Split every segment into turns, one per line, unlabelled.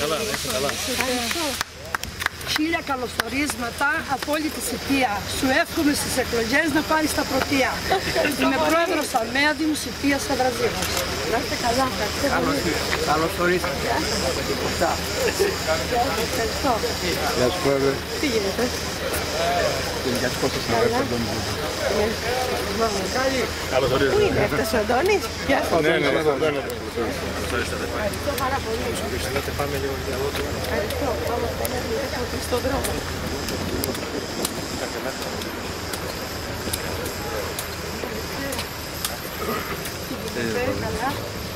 καλά, είστε καλά.
Χίλια καλωσορίσματα από όλη τη Σιτία. Σου εύχομαι στις εκλογές να πάρεις τα πρωτεία. Είμαι πρόεδρος ΑΜΕΑ Δήμου Σιτίας Καδραζίνος. Να είστε καλά.
Καλώς ορίσατε.
Ευχαριστώ.
Γεια σου, πρόεδρε.
Τι γίνεται?
Γεια σου, Κώστας να βρεις τον Αντώνη. Καλώς ορίσατε.
Πού είναι αυτός ο Αντώνης? Γεια σας.
Ναι, Αντώνη.
Ευχαριστώ πάρα πολύ.
Πάμε λίγο για εδώ.
Ευχαριστώ. Πάμε στον δρόμο. Καλά.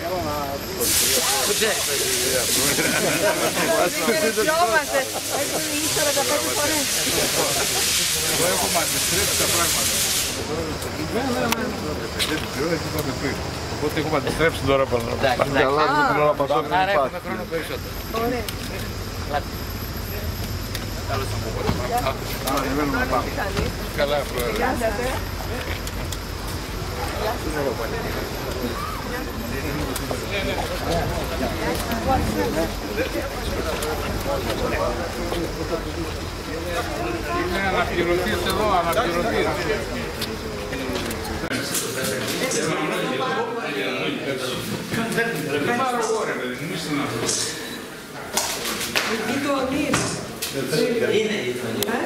Χαιρετιόμαστε. Έχει 45 φορές.
Εγώ έχω αντιστρέψει τα πράγματα. Οπότε έχω αντιστρέψει τώρα πάνω. Άρα έχουμε χρόνο περισσότερο.
Ωραία.
Καλά, πρόεδρε. Είναι αναπληρωτής εδώ, αναπληρωτής. Δεν πάρω εγώ ρε παιδί μου, είστε να
Είναι γειτονιά.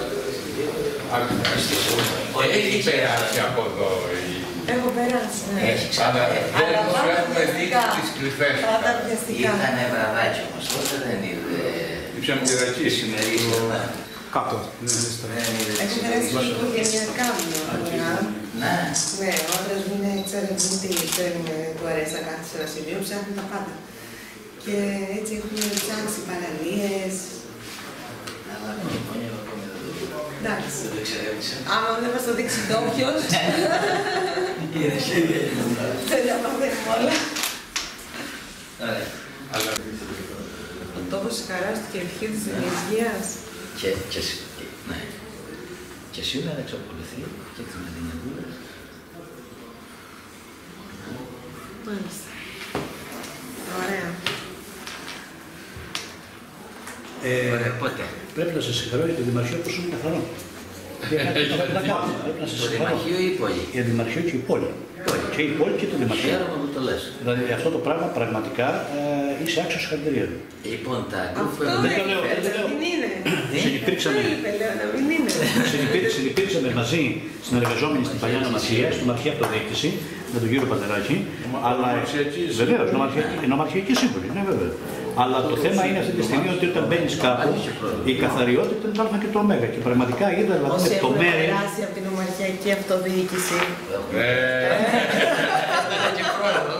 Έχει περάσει από εδώ.
Έχω περάσει, ναι.
Αλλά δεν τους έχουμε δει τις κρυφές.
Πάντα πιαστικά.
Ήτανε βραδάκι όμως, τότε δεν είδε...
Ήψαμε τη ρακή.
Σημερίσια,
Κάτω.
Έχω περάσει και οικογενειακά μου.
ναι.
Ναι, ο άντρας μου είναι εξερευνητή, του αρέσει να κάθεται σε ένα σημείο, ψάχνει τα πάντα. Και έτσι έχουμε ψάξει παραλίες.
Αλλά δεν είναι ακόμη εδώ.
Εντάξει.
Δεν το εξερεύνησα.
Άμα δεν μας το δείξει τόπιος,
Είναι χέρια.
δεν τα μαθαίνουμε όλα.
Ωραία.
Ο τόπος της χαράς του και ευχή της δημιουργίας.
Ναι. Και σήμερα εξακολουθεί και τις Μαδινιαδούλες.
Μάλιστα. Ωραία.
Ωραία, πότε.
Πρέπει να σε συγχαρώ για το Δημαρχείο που σου είναι καθαρό.
Το Δημαρχείο ή η πόλη.
Για το Δημαρχείο και η πόλη. Και η πόλη και το Δημαρχείο.
Χαίρομαι που το λες.
Δηλαδή αυτό το πράγμα πραγματικά είσαι άξιος συγχαρητηρίων.
Λοιπόν, τα
Αυτό
γκρουπ
δεν το λέω,
δεν είναι.
Συνυπήρξαμε,
Λέω να μην είναι.
συνυπήρξαμε μαζί συνεργαζόμενοι στην παλιά νομαρχία, στην νομαρχία αυτοδιοίκηση, με τον κύριο Πατεράκη. Αλλά βεβαίως, νομαρχιακή σύμβουλη, ναι βέβαια. Αλλά το θέμα είναι αυτή τη στιγμή ότι όταν μπαίνεις κάπου, η καθαριότητα είναι το α και το ω. Και πραγματικά είδα δηλαδή
Όσοι έχουν
λεπτομέρειες.
περάσει από την ομαρχιακή αυτοδιοίκηση.
και πρόεδρο,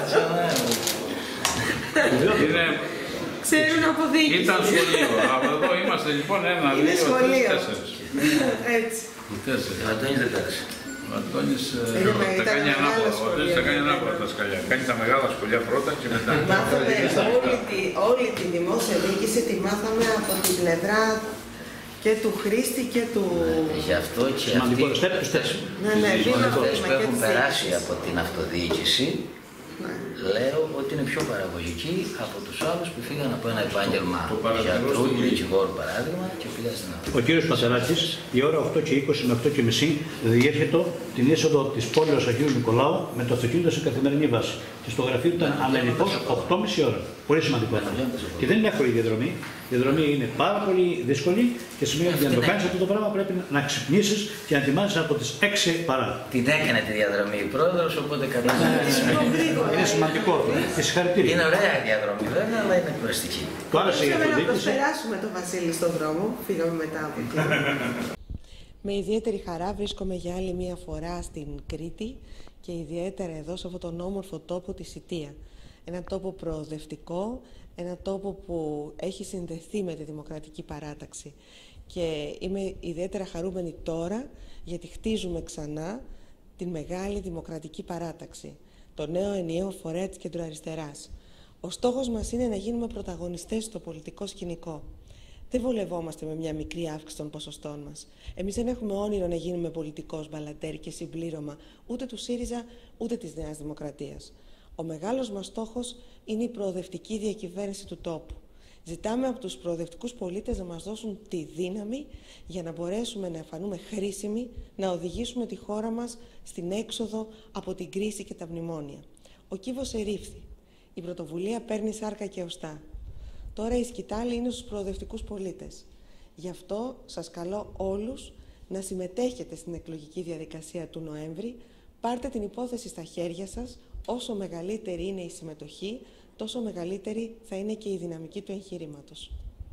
Ξέρουν από διοίκηση.
Ήταν σχολείο. Από εδώ είμαστε λοιπόν 1, 2, 3, 4.
Έτσι.
Ο Αντώνης δεν πέρασε.
Ο Αντώνης τα
ήταν
κάνει
μεγάλα
ανάποδα. Ο
σχολεία.
Αντώνης τα κάνει ανάποδα τα σκαλιά. Κάνει τα μεγάλα σχολεία πρώτα και μετά.
Μάθαμε όλη τη δημόσια διοίκηση, τη μάθαμε από την πλευρά και του χρήστη και του...
Γι' αυτό και
Σημαντικό,
αυτοί
Ναι,
αυτές που έχουν
και
περάσει
της
από την αυτοδιοίκηση,
Ναι.
λέω ότι είναι πιο παραγωγικοί από τους άλλους που φύγαν από ένα επάγγελμα
Το παραδείγμα
γιατρού
στο
ή δικηγόρου παράδειγμα και πήγαν στην
Ο
αυτοδιοίκηση.
κύριος Πατεράκης, η ώρα 8 και 20 με 8 και μισή, διέρχεται την είσοδο της πόλεως Αγίου Νικολάου με το αυτοκίνητο σε καθημερινή βάση. Και στο γραφείο ήταν ανελειπώς 8,5 ώρα. Πολύ σημαντικό αυτό. Και δεν είναι εύκολη η διαδρομή. Η διαδρομή είναι πάρα πολύ δύσκολη και σημαίνει ότι για να το κάνεις αυτό το πράγμα πρέπει να ξυπνήσεις και να ετοιμάζεσαι από τις 6 παρά.
Την έκανε τη διαδρομή η πρόεδρος, οπότε κατάλαβε.
Είναι σημαντικό αυτό. Και συγχαρητήρια.
Είναι ωραία η διαδρομή βέβαια, αλλά είναι κουραστική.
Το άρεσε η
Θέλαμε να
αυτοδιοίκηση.
προσπεράσουμε τον Βασίλη στον δρόμο. Φύγαμε μετά από εκεί. Με ιδιαίτερη χαρά βρίσκομαι για άλλη μία φορά στην Κρήτη και ιδιαίτερα εδώ σε αυτόν τον όμορφο τόπο τη Σιτία. Ένα τόπο προοδευτικό, ένα τόπο που έχει συνδεθεί με τη Δημοκρατική Παράταξη. Και είμαι ιδιαίτερα χαρούμενη τώρα γιατί χτίζουμε ξανά την μεγάλη Δημοκρατική Παράταξη, το νέο ενιαίο φορέα της κεντροαριστεράς. Ο στόχος μας είναι να γίνουμε πρωταγωνιστές στο πολιτικό σκηνικό. Δεν βολευόμαστε με μια μικρή αύξηση των ποσοστών μας. Εμείς δεν έχουμε όνειρο να γίνουμε πολιτικός μπαλαντέρ και συμπλήρωμα ούτε του ΣΥΡΙΖΑ ούτε της Νέας Δημοκρατίας. Ο μεγάλος μας στόχος είναι η προοδευτική διακυβέρνηση του τόπου. Ζητάμε από τους προοδευτικούς πολίτες να μας δώσουν τη δύναμη για να μπορέσουμε να φανούμε χρήσιμοι, να οδηγήσουμε τη χώρα μας στην έξοδο από την κρίση και τα μνημόνια. Ο κύβος ερήφθη. Η πρωτοβουλία παίρνει σάρκα και οστά. Τώρα η σκητάλη είναι στους προοδευτικούς πολίτες. Γι' αυτό σας καλώ όλους να συμμετέχετε στην εκλογική διαδικασία του Νοέμβρη. Πάρτε την υπόθεση στα χέρια σας. Όσο μεγαλύτερη είναι η συμμετοχή, τόσο μεγαλύτερη θα είναι και η δυναμική του εγχειρήματος.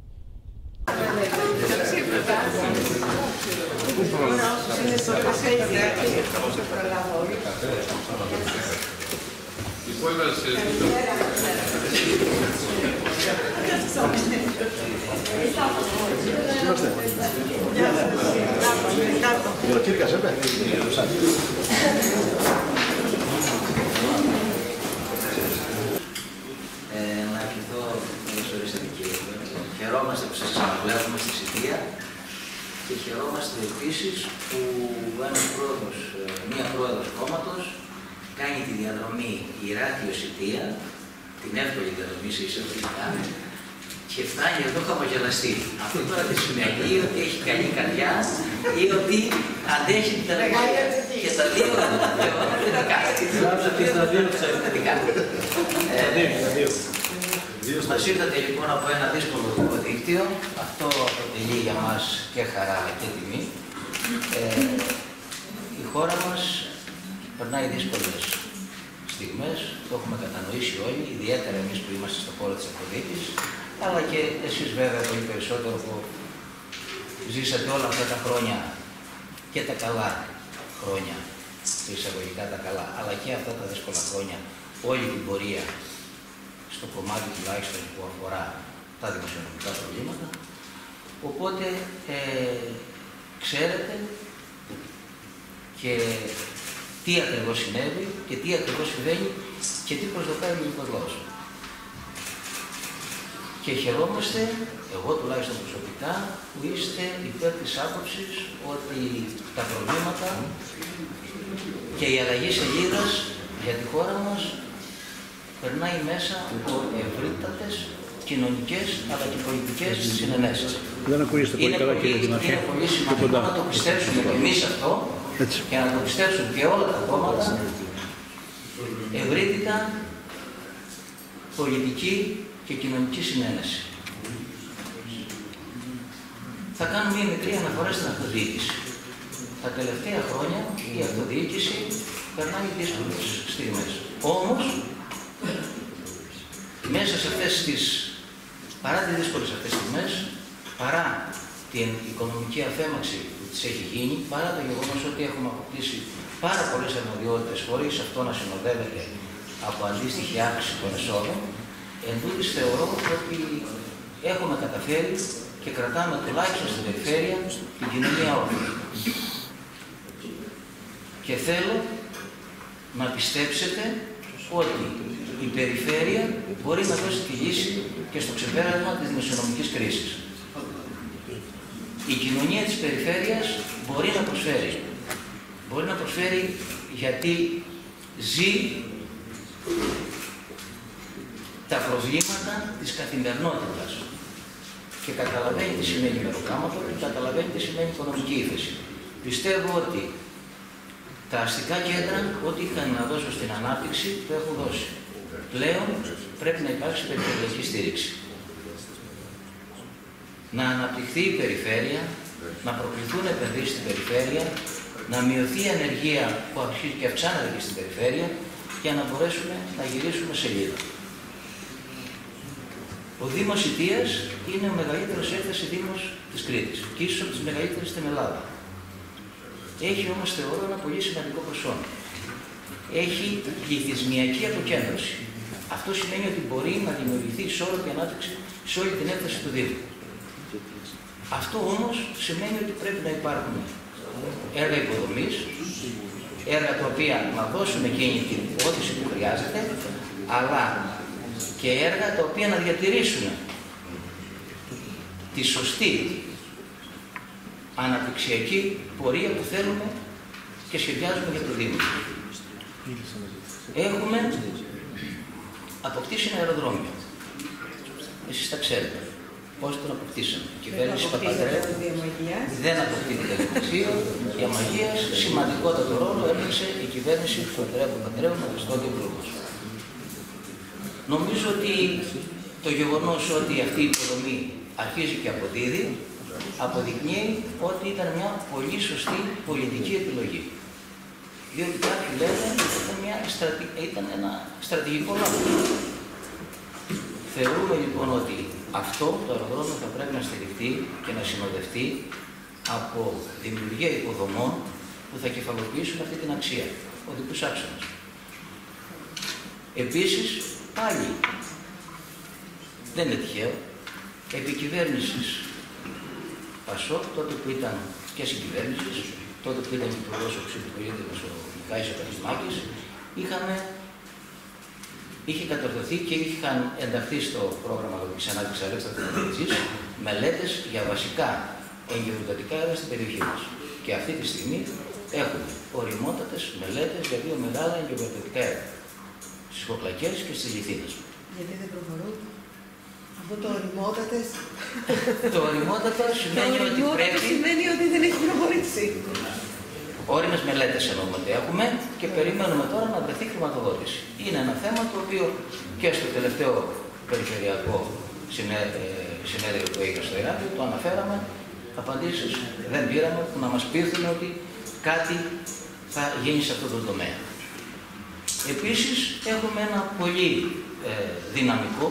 Να ευχηθώ, καλώς ορίσατε κύριε. Χαιρόμαστε που σας ξαναβλέπουμε στη Σιτία και χαιρόμαστε επίσης που μία πρόεδρος κόμματος κάνει τη διαδρομή Ηράκλειο-Σιτία, την εύκολη διαδρομή σε εισαγωγικά, και φτάνει εδώ χαμογελαστή. Αυτό τώρα τι σημαίνει? Ή ότι έχει καλή καρδιά ή ότι αντέχει την ταλαιπωρία. Και τα δύο θετικά. Μας ήρθατε λοιπόν από ένα δύσκολο δίκτυο. Αυτό αποτελεί για μας και χαρά και τιμή. Η χώρα μας περνάει δύσκολες στιγμές, το έχουμε κατανοήσει όλοι, ιδιαίτερα εμείς που είμαστε στο χώρο της Αφροδίτης, αλλά και εσείς βέβαια πολύ περισσότερο που ζήσατε όλα αυτά τα χρόνια και τα καλά χρόνια, εισαγωγικά τα καλά, αλλά και αυτά τα δύσκολα χρόνια, όλη την πορεία στο κομμάτι τουλάχιστον που αφορά τα δημοσιονομικά προβλήματα. Οπότε ξέρετε και τι ακριβώς συνέβη και τι ακριβώς συμβαίνει και τι προσδοκάει ο ελληνικός λαός. Και χαιρόμαστε, εγώ τουλάχιστον προσωπικά, που είστε υπέρ της άποψης ότι τα προβλήματα και η αλλαγή σελίδας για τη χώρα μας περνάει μέσα από ευρύτατες κοινωνικές αλλά και πολιτικές συνενέσεις.
Δεν ακούγεστε πολύ καλά, κύριε Δημαρχέ.
Είναι πολύ σημαντικό να το πιστέψουμε και εμείς αυτό και να το πιστέψουν και όλα τα κόμματα. Ευρύτητα πολιτική και κοινωνική συνένεση. Θα κάνω μία μικρή αναφορά στην αυτοδιοίκηση. Τα τελευταία χρόνια η αυτοδιοίκηση περνάει δύσκολες στιγμές. Όμως, μέσα σε αυτές παρά τις δύσκολες αυτές στιγμές, παρά την οικονομική αφέμαξη που της έχει γίνει, παρά το γεγονός ότι έχουμε αποκτήσει πάρα πολλές αρμοδιότητες χωρίς αυτό να συνοδεύεται από αντίστοιχη αύξηση των εσόδων, εν τούτοις θεωρώ ότι έχουμε καταφέρει και κρατάμε τουλάχιστον στην περιφέρεια την κοινωνία όρθια. Και θέλω να πιστέψετε ότι η περιφέρεια μπορεί να δώσει τη λύση και στο ξεπέρασμα της δημοσιονομικής κρίσης. Η κοινωνία της περιφέρειας μπορεί να προσφέρει. Μπορεί να προσφέρει γιατί ζει τα προβλήματα της καθημερινότητας και καταλαβαίνει τι σημαίνει μεροκάματο και καταλαβαίνει τι σημαίνει οικονομική ύφεση. Πιστεύω ότι τα αστικά κέντρα, ό,τι είχαν να δώσουν στην ανάπτυξη, το έχουν δώσει. Πλέον πρέπει να υπάρξει περιφερειακή στήριξη. Να αναπτυχθεί η περιφέρεια, να προκληθούν επενδύσεις στην περιφέρεια, να μειωθεί η ανεργία που αρχίζει και αυξάνεται και στην περιφέρεια για να μπορέσουμε να γυρίσουμε σελίδα. Ο Δήμος Σιτίας είναι ο μεγαλύτερος έκταση Δήμος της Κρήτης και ίσως από τις μεγαλύτερες στην Ελλάδα. Έχει όμως, θεωρώ, ένα πολύ σημαντικό προσόν. Έχει πληθυσμιακή αποκέντρωση. Αυτό σημαίνει ότι μπορεί να δημιουργηθεί ισόρροπη ανάπτυξη σε όλη την έκταση του Δήμου. Αυτό όμως σημαίνει ότι πρέπει να υπάρχουν έργα υποδομής, έργα τα οποία να δώσουν εκείνη την όθηση που χρειάζεται, αλλά και έργα τα οποία να διατηρήσουν τη σωστή αναπτυξιακή πορεία που θέλουμε και σχεδιάζουμε για το Δήμο. Έχουμε αποκτήσει ένα αεροδρόμιο. Εσείς τα ξέρετε. πώς τον αποκτήσαμε. Η κυβέρνηση Παπανδρέου δεν αποκτήθηκε το Διαμαγείας. Η Διαμαγείας σημαντικότατο ρόλο έπαιξε η κυβέρνηση του Παπανδρέου με το Στόδιο Μπρούμος. Νομίζω ότι το γεγονός ότι αυτή η υποδομή αρχίζει και αποδίδει, αποδεικνύει ότι ήταν μια πολύ σωστή πολιτική επιλογή. Διότι κάποιοι λένε ότι ήταν ένα στρατηγικό λάθος. Θεωρούμε λοιπόν ότι αυτό το αεροδρόμιο θα πρέπει να στηριχτεί και να συνοδευτεί από δημιουργία υποδομών που θα κεφαλοποιήσουν αυτή την αξία, οδικούς άξονες. Επίσης, πάλι, δεν είναι τυχαίο, επί κυβέρνησης Πασόκ, τότε που ήταν και συγκυβέρνησης, τότε που ήταν υπουργός ο Ξυπουργήτης ο Μιχάης Επανισμάκης, είχε κατορθωθεί και είχαν ενταχθεί στο πρόγραμμα της ανάπτυξης Αλέξανδρου μελέτες για βασικά εγκεφαλικά έργα στην περιοχή μας. Και αυτή τη στιγμή έχουμε οριμότατες μελέτες για δύο μεγάλα εγκεφαλικά έργα, στις Χοκλακές και στις Λιθίνες.
Γιατί δεν προχωρούν? Από το οριμότατες.
Το οριμότατο σημαίνει ότι πρέπει.
Σημαίνει ότι δεν έχει προχωρήσει.
Όριμες μελέτες εννοούμε ότι έχουμε και περιμένουμε τώρα να βρεθεί χρηματοδότηση. Είναι ένα θέμα το οποίο και στο τελευταίο περιφερειακό συνέδριο που έγινε στο Ηράκλειο το αναφέραμε. Απαντήσεις δεν πήραμε που να μας πείθουν ότι κάτι θα γίνει σε αυτό το τομέα. Επίσης έχουμε ένα πολύ δυναμικό,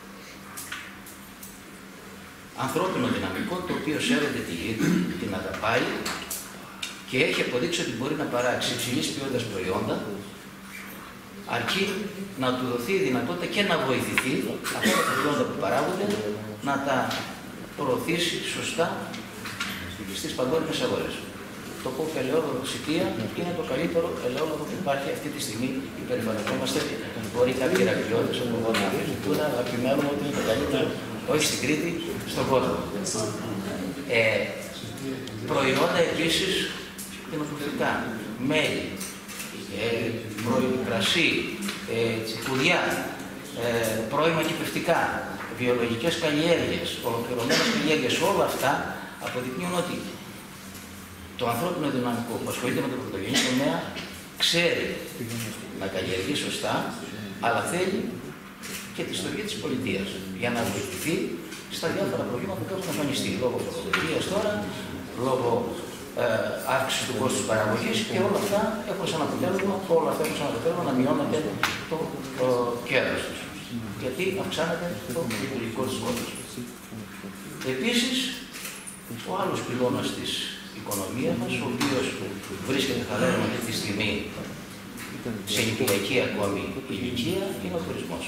ανθρώπινο δυναμικό, το οποίο σέβεται τη γη του, την αγαπάει και έχει αποδείξει ότι μπορεί να παράξει υψηλής ποιότητας προϊόντα, αρκεί να του δοθεί η δυνατότητα και να βοηθηθεί αυτά τα προϊόντα που παράγονται να τα προωθήσει σωστά στις παγκόσμιες αγορές. Το κόφι ελαιόλαδο Σιτία είναι το καλύτερο ελαιόλαδο που υπάρχει αυτή τη στιγμή. Υπερηφανευόμαστε. Μπορεί κάποιοι Ηρακλειώτες από εδώ να ζητούν να επιμένουμε ότι είναι το καλύτερο, όχι στην Κρήτη, στον κόσμο. Προϊόντα επίσης κτηνοτροφικά, μέλι, κρασί, τσικουδιά, πρώιμα κυπευτικά, βιολογικές καλλιέργειες, ολοκληρωμένες καλλιέργειες, όλα αυτά αποδεικνύουν ότι το ανθρώπινο δυναμικό που ασχολείται με το πρωτογενή τομέα ξέρει να καλλιεργεί σωστά, αλλά θέλει και τη στοργή της πολιτείας για να βοηθηθεί στα διάφορα προβλήματα που έχουν εμφανιστεί λόγω φορολογίας τώρα, λόγω αύξησης του κόστους παραγωγής και όλα αυτά έχουν σαν αποτέλεσμα να μειώνεται το κέρδος τους. Γιατί αυξάνεται το λειτουργικό της κόστος. Επίσης, ο άλλος πυλώνας της οικονομίας μας, ο οποίος βρίσκεται, θα λέγαμε, αυτή τη στιγμή σε νηπιακή ακόμη ηλικία, είναι ο τουρισμός.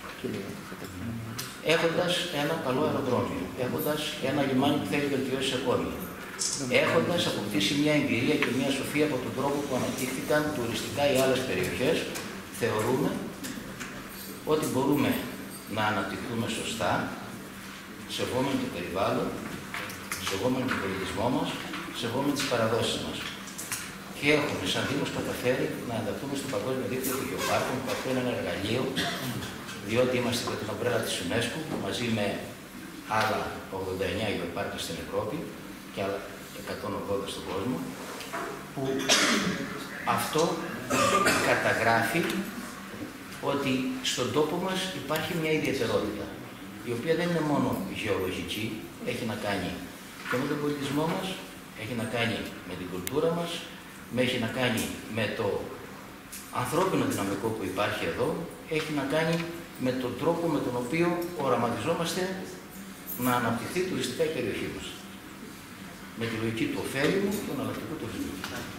Έχοντας ένα καλό αεροδρόμιο, έχοντας ένα λιμάνι που θέλει βελτιώσεις ακόμη, έχοντας αποκτήσει μια εμπειρία και μια σοφία από τον τρόπο που αναπτύχθηκαν τουριστικά οι άλλες περιοχές, θεωρούμε ότι μπορούμε να αναπτυχθούμε σωστά, σεβόμενοι το περιβάλλον, σεβόμενοι τον πολιτισμό μας, σεβόμενοι τις παραδόσεις μας. Και έχουμε σαν Δήμος καταφέρει να ενταχθούμε στο Παγκόσμιο Δίκτυο των Γεωπάρκων, που αυτό είναι ένα εργαλείο, διότι είμαστε υπό την ομπρέλα της UNESCO, μαζί με άλλα 89 γεωπάρκα στην Ευρώπη και άλλα 180 στον κόσμο, που αυτό καταγράφει ότι στον τόπο μας υπάρχει μια ιδιαιτερότητα, η οποία δεν είναι μόνο γεωλογική, έχει να κάνει και με τον πολιτισμό μας, έχει να κάνει με την κουλτούρα μας, έχει να κάνει με το ανθρώπινο δυναμικό που υπάρχει εδώ, έχει να κάνει με τον τρόπο με τον οποίο οραματιζόμαστε να αναπτυχθεί τουριστικά η περιοχή μας. Με τη λογική του ωφέλιμου και του εναλλακτικού τουρισμού.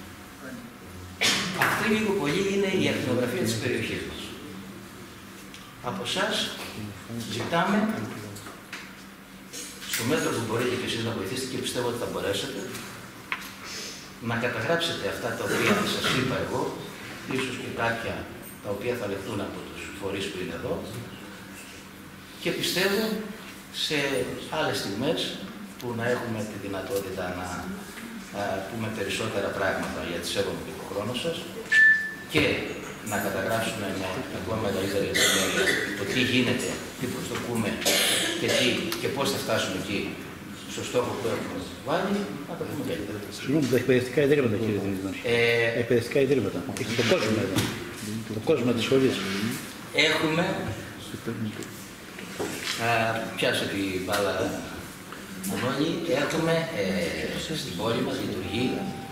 Αυτή λίγο πολύ είναι η ακτινογραφία της περιοχής μας. Από εσάς ζητάμε, στο μέτρο που μπορείτε και εσείς να βοηθήσετε και πιστεύω ότι θα μπορέσετε, να καταγράψετε αυτά τα οποία σας είπα εγώ, ίσως και κάποια τα οποία θα λεχθούν από τους φορείς που είναι εδώ, και πιστεύω σε άλλες στιγμές που να έχουμε τη δυνατότητα να πούμε περισσότερα πράγματα, γιατί σέβομαι και τον χρόνο σας, και να καταγράψουμε με ακόμα μεγαλύτερη λεπτομέρεια το τι γίνεται, τι προσδοκούμε και πώς θα φτάσουμε εκεί στο στόχο που έχουμε βάλει, να το πούμε καλύτερα.
Συγγνώμη, τα εκπαιδευτικά ιδρύματα, κύριε Δημήτρη. Εκπαιδευτικά ιδρύματα. Έχει το κόσμο εδώ. Το κόσμο της σχολής.
Έχουμε. Θα πιάσω την μπάλα όλοι. Έχουμε στην πόλη μας λειτουργεί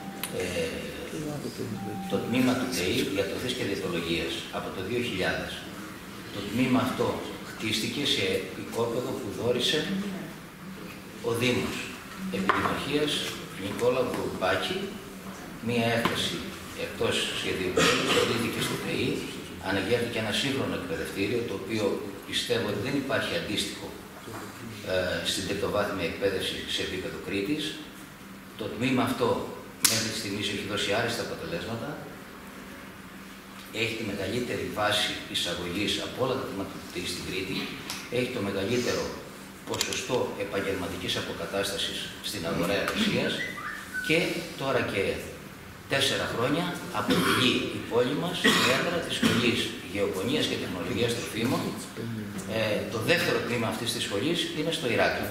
το τμήμα του ΤΕΗ Ιατροφής και Διαιτολογίας από το 2000. Το τμήμα αυτό χτίστηκε σε οικόπεδο που δώρισε ο Δήμος Επιδημαρχίας Νικόλα Βουρμπάκη, μία έκταση εκτός σχεδίου που δόθηκε στο ΤΕΗ, αναγέρθηκε ένα σύγχρονο εκπαιδευτήριο, το οποίο πιστεύω ότι δεν υπάρχει αντίστοιχο στην τριτοβάθμια εκπαίδευση σε επίπεδο Κρήτης. Το τμήμα αυτό μέχρι τη στιγμή έχει δώσει άριστα αποτελέσματα. Έχει τη μεγαλύτερη βάση εισαγωγής από όλα τα τμήματα του ΤΕΗ στην Κρήτη. Έχει το μεγαλύτερο ποσοστό επαγγελματικής αποκατάστασης στην αγορά εργασίας και τώρα και 4 χρόνια αποτελεί η πόλη μας έδρα της Σχολής Γεωπονίας και Τεχνολογίας Τροφίμων. Το δεύτερο τμήμα αυτής της σχολής είναι στο Ηράκλειο.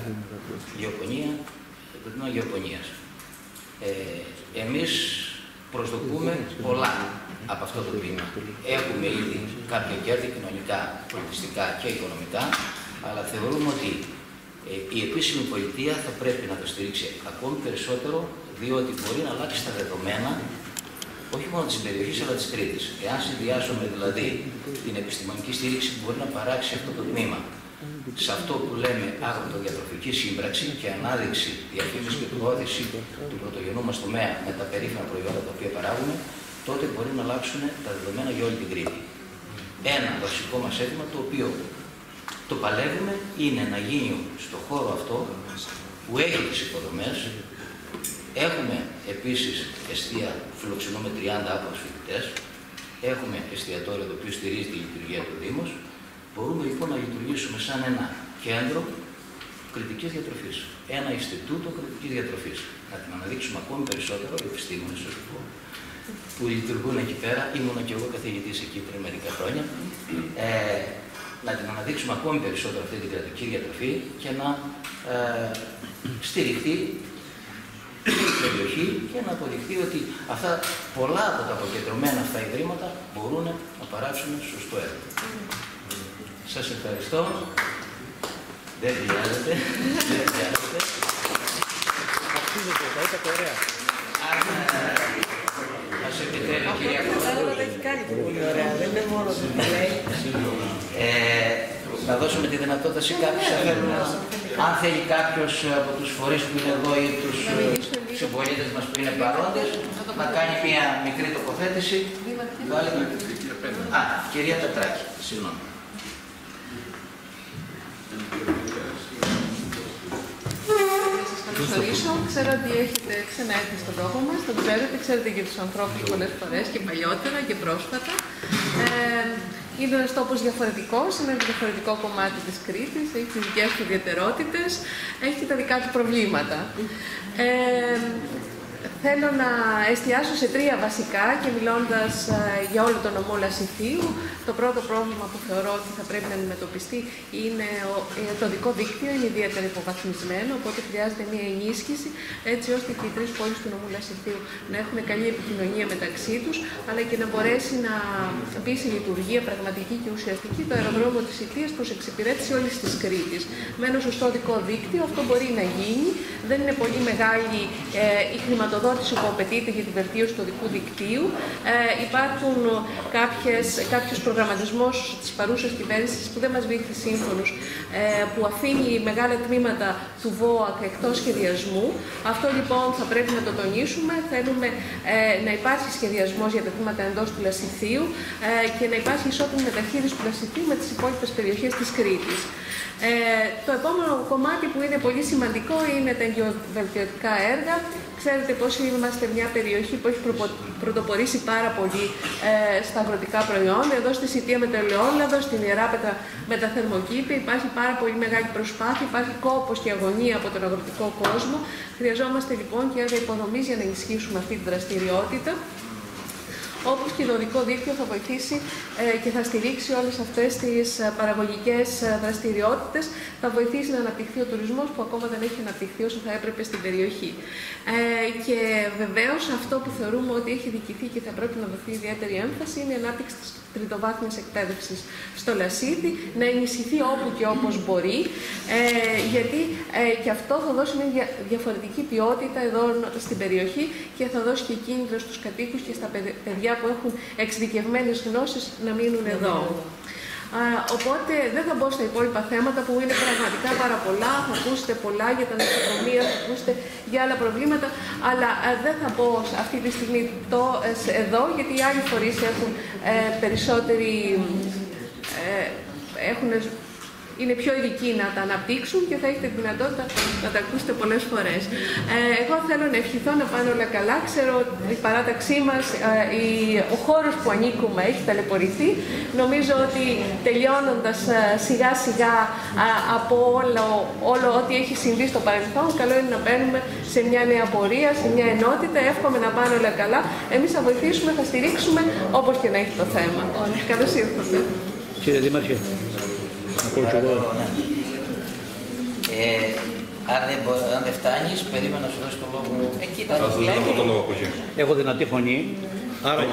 Το τμήμα Γεωπονίας. Εμείς προσδοκούμε πολλά από αυτό το τμήμα. Έχουμε ήδη κάποια κέρδη κοινωνικά, πολιτιστικά και οικονομικά, αλλά θεωρούμε ότι η επίσημη πολιτεία θα πρέπει να το στηρίξει ακόμη περισσότερο, διότι μπορεί να αλλάξει τα δεδομένα όχι μόνο της περιοχής αλλά της Κρήτης. Εάν συνδυάσουμε δηλαδή την επιστημονική στήριξη που μπορεί να παράξει αυτό το τμήμα σε αυτό που λέμε αγροτοδιατροφική σύμπραξη και ανάδειξη, διαφήμιση και προώθηση του πρωτογενού μας τομέα με τα περίφημα προϊόντα τα οποία παράγουμε, τότε μπορεί να αλλάξουν τα δεδομένα για όλη την Κρήτη. Ένα βασικό μας αίτημα, το οποίο το παλεύουμε, είναι να γίνει στο χώρο αυτό που έχει τις υποδομές. Έχουμε επίσης εστία που φιλοξενούμε 30 άπλους φοιτητές. Έχουμε εστιατόριο το οποίο στηρίζει τη λειτουργία του Δήμου. Μπορούμε λοιπόν να λειτουργήσουμε σαν ένα κέντρο κριτικής διατροφής. Ένα Ινστιτούτο κριτικής διατροφής. Να την αναδείξουμε ακόμη περισσότερο, οι επιστήμονες που λειτουργούν εκεί πέρα. Ήμουν και εγώ καθηγητής εκεί πριν μερικά χρόνια. Να την αναδείξουμε ακόμη περισσότερο αυτή την κρατική διατροφή και να στηριχτεί η περιοχή και να αποδειχθεί ότι αυτά πολλά από τα αποκεντρωμένα αυτά ιδρύματα μπορούν να παράξουν σωστό έργο. Σας ευχαριστώ. Δεν χρειάζεται.
Αξίζεται, θα είπατε ωραία.
Αν μας επιτρέπει, κυρία Πρόεδρε.
Τα έχει κάνει πολύ ωραία, δεν είναι μόνο το που λέει.
Να δώσουμε τη δυνατότητα σε κάποιους, αν θέλει κάποιος από τους φορείς που είναι εδώ ή τους συμπολίτες μας που είναι παρόντες, να κάνει μια μικρή τοποθέτηση. Κυρία Πετράκη, συγγνώμη.
Καλωσορίσω. Ξέρω ότι έχετε ξαναέρθει στον τόπο μας, τον ξέρετε, ξέρετε και τους ανθρώπους πολλές φορές και παλιότερα και πρόσφατα. Είναι ένας τόπος διαφορετικός, είναι ένα διαφορετικό κομμάτι της Κρήτης, έχει τις δικές του ιδιαιτερότητες, έχει και τα δικά του προβλήματα. Θέλω να εστιάσω σε 3 βασικά και μιλώντας για όλο τον νομό Λασιθίου. Το πρώτο πρόβλημα που θεωρώ ότι θα πρέπει να αντιμετωπιστεί είναι το οδικό δίκτυο, είναι ιδιαίτερα υποβαθμισμένο, οπότε χρειάζεται μια ενίσχυση έτσι ώστε και οι 3 πόλεις του νομού Λασιθίου να έχουν καλή επικοινωνία μεταξύ τους, αλλά και να μπορέσει να μπει σε λειτουργία πραγματική και ουσιαστική το αεροδρόμιο της Ιττίας προς εξυπηρέτηση όλης της Κρήτης. Με ένα σωστό οδικό δίκτυο αυτό μπορεί να γίνει, δεν είναι πολύ μεγάλη η χρηματοδότηση που απαιτείται για την βελτίωση του οδικού δικτύου. Υπάρχουν κάποιος προγραμματισμός της παρούσας κυβέρνησης που δεν μας βρίσκει σύμφωνος, που αφήνει μεγάλα τμήματα του ΒΟΑΚ εκτός σχεδιασμού. Αυτό λοιπόν θα πρέπει να το τονίσουμε. Θέλουμε να υπάρχει σχεδιασμός για τα τμήματα εντός του Λασιθίου και να υπάρχει ισότιμη μεταχείριση του Λασιθίου με τις υπόλοιπες περιοχές της Κρήτης. Το επόμενο κομμάτι που είναι πολύ σημαντικό είναι τα εγκυοβελτιωτικά έργα. Ξέρετε πως είμαστε μια περιοχή που έχει πρωτοπορήσει πάρα πολύ στα αγροτικά προϊόντα. Εδώ στη Σιτία με το ελαιόλαδο, στην Ιεράπετρα με τα θερμοκήπια υπάρχει πάρα πολύ μεγάλη προσπάθεια, υπάρχει κόπος και αγωνία από τον αγροτικό κόσμο. Χρειαζόμαστε λοιπόν και έργα υποδομής για να ενισχύσουμε αυτή τη δραστηριότητα. όπως και το οδικό δίκτυο θα βοηθήσει και θα στηρίξει όλες αυτές τις παραγωγικές δραστηριότητες, θα βοηθήσει να αναπτυχθεί ο τουρισμός που ακόμα δεν έχει αναπτυχθεί όσο θα έπρεπε στην περιοχή. Και βεβαίως αυτό που θεωρούμε ότι έχει δικηθεί και θα πρέπει να δοθεί ιδιαίτερη έμφαση είναι η ανάπτυξη της τριτοβάθμιας εκπαίδευσης στο Λασίθι, να ενισχυθεί όπου και όπως μπορεί, γιατί και αυτό θα δώσει μια διαφορετική ποιότητα εδώ στην περιοχή και θα δώσει και κίνητρο στους κατοίκους και στα παιδιά που έχουν εξειδικευμένες γνώσεις να μείνουν εδώ. Οπότε δεν θα μπω στα υπόλοιπα θέματα που είναι πραγματικά πάρα πολλά. Θα ακούσετε πολλά για τα νοσοκομεία, θα ακούσετε για άλλα προβλήματα, αλλά δεν θα μπω αυτή τη στιγμή εδώ, γιατί οι άλλοι φορείς έχουν είναι πιο ειδικοί να τα αναπτύξουν και θα έχετε τη δυνατότητα να τα ακούσετε πολλές φορές. Εγώ θέλω να ευχηθώ να πάνε όλα καλά. Ξέρω ότι η παράταξή μας, ο χώρος που ανήκουμε έχει ταλαιπωρηθεί. Νομίζω ότι τελειώνοντας σιγά σιγά από όλο ό,τι έχει συμβεί στο παρελθόν, καλό είναι να μπαίνουμε σε μια νέα πορεία, σε μια ενότητα. Εύχομαι να πάνε όλα καλά. Εμείς θα βοηθήσουμε, θα στηρίξουμε όπως και να έχει το θέμα. Καλώς ήρθατε.
Κύριε Δήμαρχε.
Αν δεν φτάνεις, περίμενα να σου δώσει το λόγο.
Έχω δυνατή φωνή, άρα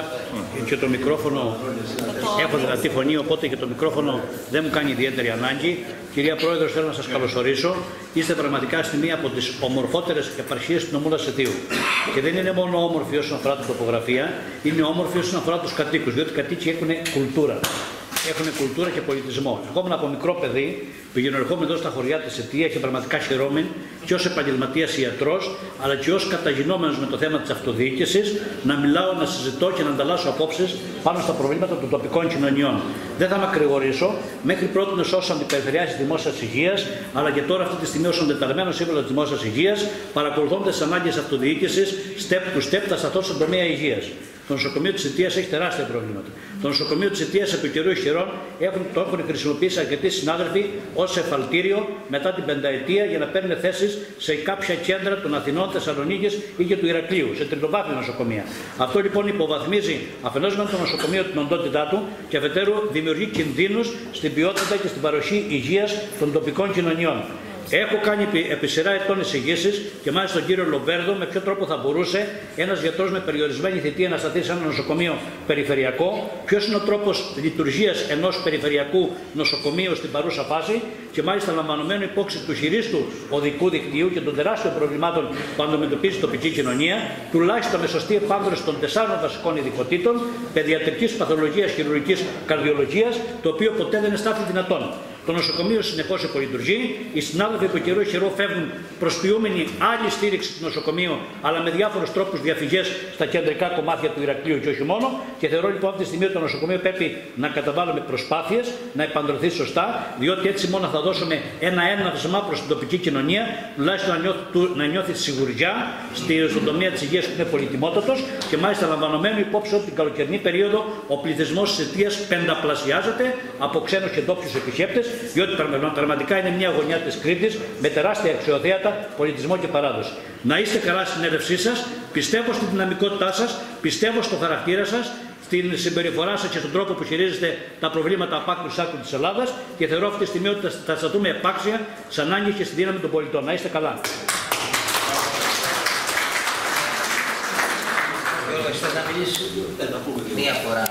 και το μικρόφωνο, έχω δυνατή φωνή, οπότε και το μικρόφωνο δεν μου κάνει ιδιαίτερη ανάγκη. Κυρία Πρόεδρε, θέλω να σας καλωσορίσω. Είστε πραγματικά στη μία από τις ομορφότερες επαρχίες του νομού Λασιθίου. Και δεν είναι μόνο όμορφη όσον αφορά την τοπογραφία, είναι όμορφη όσον αφορά τους κατοίκους, διότι οι κατοίκοι έχουν κουλτούρα. Έχουν κουλτούρα και πολιτισμό. Εγώ ήμουν από μικρό παιδί, πηγαίνω ερχόμουν εδώ στα χωριά της Αιτία και πραγματικά χαιρόμουν και ως επαγγελματίας ιατρός, αλλά και ως καταγινόμενος με το θέμα της αυτοδιοίκησης, να μιλάω, να συζητώ και να ανταλλάσσω απόψεις πάνω στα προβλήματα των τοπικών κοινωνιών. Δεν θα μακρηγορήσω. Μέχρι πρώτη ως αντιπεριφερειάρχης δημόσιας υγείας, αλλά και τώρα αυτή τη στιγμή ως εντεταλμένος σύμβουλος της δημόσιας υγείας, παρακολουθώντας τις ανάγκες αυτοδιοίκησης, step to step, θα σταθώ στον τομέα υγείας. Το νοσοκομείο της Αιτίας έχει τεράστια προβλήματα. Το νοσοκομείο της Αιτίας επί καιρού χειρών το έχουν χρησιμοποιήσει αρκετοί συνάδελφοι ως εφαλτήριο μετά την πενταετία για να παίρνουν θέσεις σε κάποια κέντρα των Αθηνών, Θεσσαλονίκης ή και του Ηρακλείου, σε τριτοβάθμια νοσοκομεία. Αυτό λοιπόν υποβαθμίζει αφενός με το νοσοκομείο την οντότητά του και αφετέρου δημιουργεί κινδύνους στην ποιότητα και στην παροχή υγείας των τοπικών κοινωνιών. Έχω κάνει επί σειρά ετών εισηγήσεις και μάλιστα τον κύριο Λομπέρδο με ποιο τρόπο θα μπορούσε ένας γιατρός με περιορισμένη θητεία να σταθεί σε ένα νοσοκομείο περιφερειακό, ποιος είναι ο τρόπος λειτουργίας ενός περιφερειακού νοσοκομείου στην παρούσα φάση και μάλιστα λαμβανομένου υπόψη του χειρίστου οδικού δικτύου και των τεράστιων προβλημάτων που αντιμετωπίζει η τοπική κοινωνία, τουλάχιστον με σωστή επάνδρωση των 4 βασικών ειδικοτήτων, παιδιατρικής, παθολογίας, χειρουργικής, καρδιολογίας, το οποίο ποτέ δεν εστάθη δυνατόν. Το νοσοκομείο συνεχώς υπολειτουργεί. Οι συνάδελφοι που καιρό καιρό φεύγουν προσποιούμενοι άλλη στήριξη του νοσοκομείου, αλλά με διάφορους τρόπους διαφυγές στα κεντρικά κομμάτια του Ηρακλείου και όχι μόνο. Και θεωρώ λοιπόν αυτή τη στιγμή ότι το νοσοκομείο πρέπει να καταβάλουμε προσπάθειες, να επαντρωθεί σωστά, διότι έτσι μόνο θα δώσουμε ένα έναυσμα προς την τοπική κοινωνία, τουλάχιστον να νιώθει σιγουριά στον τομέα της υγείας που είναι πολυτιμότατος και μάλιστα λαμβανομένου υπόψη ότι την καλοκαιρινή περίοδο ο πληθυσμός της Αιτίας πενταπλασιάζεται από ξένους και ντόπιους επισκέπτες. Διότι πραγματικά είναι μια γωνιά της Κρήτης με τεράστια αξιοθέατα, πολιτισμό και παράδοση. Να είστε καλά στην έλευσή σας, πιστεύω στην δυναμικότητά σας, πιστεύω στο χαρακτήρα σας, στην συμπεριφορά σας και στον τρόπο που χειρίζεστε τα προβλήματα από άκρου σ' άκρου της Ελλάδας και θεωρώ αυτή τη στιγμή ότι θα σταθούμε επάξια στις ανάγκες και στη δύναμη των πολιτών. Να είστε καλά.
Μία φορά.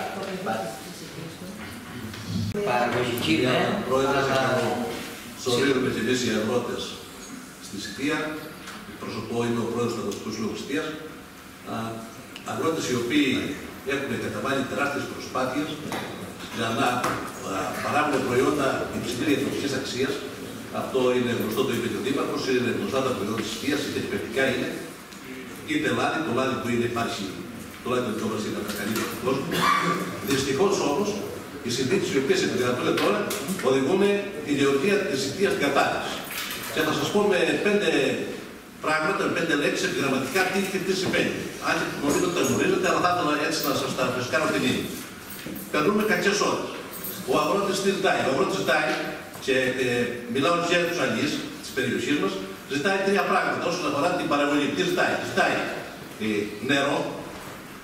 Παραγωγική, ναι.
Πρόεδρε, σωρεύουμε και εμείς οι αγρότες στη Αιτία. Προσωπώ, είμαι ο πρόεδρος του Αγροτικού Συλλόγου της Αιτίας. Αγρότες οι οποίοι έχουν καταβάλει τεράστιες προσπάθειες για να παράγουν προϊόντα υψηλής διατροφικής αξίας. Αυτό είναι γνωστό, το είπε και ο Δήμαρχος, είναι γνωστά τα προϊόντα της Αιτίας, είτε εκπαιδευτικά είναι, είτε λάδι, το λάδι που είναι υπάρχει, το λάδι του Τζόβρας είναι από τα καλύτερα του κόσμου. Δυστυχώς όμως, οι συνθήκες οι οποίες επικρατούν τώρα οδηγούν τη γεωργία της Αιτίας στην κατάρρευση. Και θα σας πω με 5 πράγματα, με 5 λέξεις επιγραμματικά τι και τι σημαίνει. Αν νομίζω ότι τα γνωρίζετε, αλλά θα ήθελα έτσι να σας τα φρεσκάρω την ίδια. Περνούμε κακές ώρες. Ο αγρότης τι ζητάει? Ο αγρότης ζητάει, και μιλάω για τους αλληλείς της περιοχής μας, ζητάει 3 πράγματα όσον αφορά την παραγωγή. Τι ζητάει? Ζητάει νερό,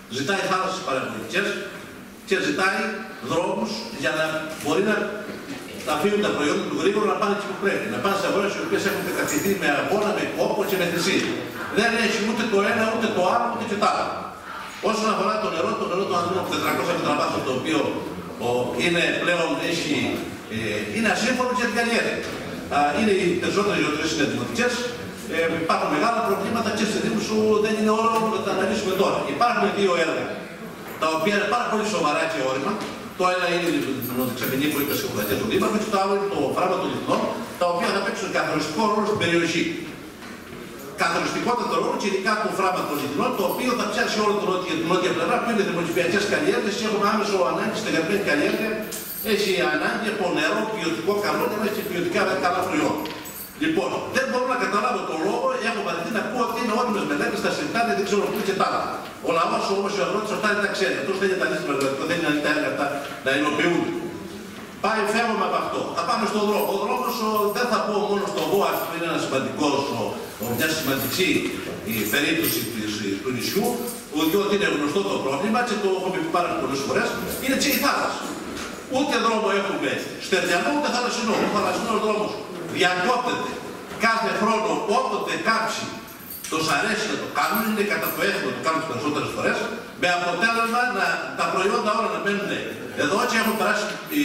ζητάει θάλασσες παραγωγικές και ζητάει δρόμους για να μπορεί να αφήνουν τα προϊόντα του γρήγορα να πάνε εκεί που πρέπει. Να πάνε σε αγορές οι οποίες έχουν κατευθυνθεί με αγώνα, με κόπο και με χρυσή. Δεν έχει ούτε το ένα, ούτε το άλλο, ούτε και το άλλο. Όσον αφορά το νερό του ανθρώπου 400 μετραβάτων, το οποίο είναι πλέον είναι ασύμφωνο για την καλλιέργεια. Είναι οι περισσότερες γεωτρήσεις είναι δημοτικές. Υπάρχουν μεγάλα προβλήματα και στη Δήμου σου δεν είναι όλο να τα αναλύσουμε τώρα. Υπάρχουν δύο έργα τα οποία είναι πάρα πολύ σοβαρά και όρημα. Το ένα είναι η Νοτιξαμενή που είπε στην πλατεία του Δήμαρχου και το άλλο είναι το φράγμα των Λιθνών, τα οποία θα παίξουν καθοριστικό ρόλο στην περιοχή. Καθοριστικότατο ρόλο και ειδικά το φράγμα των Λιθνών, το οποίο θα πιάσει όλη την νότια πλευρά που είναι δημοτικιακές καλλιέργειες και έχουμε άμεσο ανάγκη στην γραμμένη καλλιέργεια. Έχει ανάγκη από νερό, ποιοτικό καλό νερό και ποιοτικά καλά προϊόντα. Λοιπόν, δεν μπορώ να καταλάβω τον λόγο, έχω βαρεθεί να πω ότι είναι όριμες μελέτες, τα συζητάνε, δεν ξέρω πού και τα άλλα. Ο λαός όμως, ο αγρότης, αυτά δεν τα ξέρει. Αυτός θέλει να τα λύσει μελετικό, δεν είναι τα έργα αυτά να υλοποιούνται. Πάει, φεύγουμε από αυτό. Θα πάμε στον δρόμο. Ο δρόμος δεν θα πω μόνο στο ΒΟΑ, που είναι ένα μια σημαντική περίπτωση του νησιού, διότι είναι γνωστό το πρόβλημα και το έχουμε πει πάρα πολλές φορές, είναι και η θάλασσα. Ούτε δρόμο έχουμε στεριανό, ούτε θαλασσινό. Ο θαλασσινός δρόμος διακόπτεται κάθε χρόνο όποτε κάψει. Τους αρέσει να το κάνουν, είναι κατά το έθιμο, το κάνουν τις περισσότερες φορές, με αποτέλεσμα τα προϊόντα όλα να μένουν εδώ και έχουν περάσει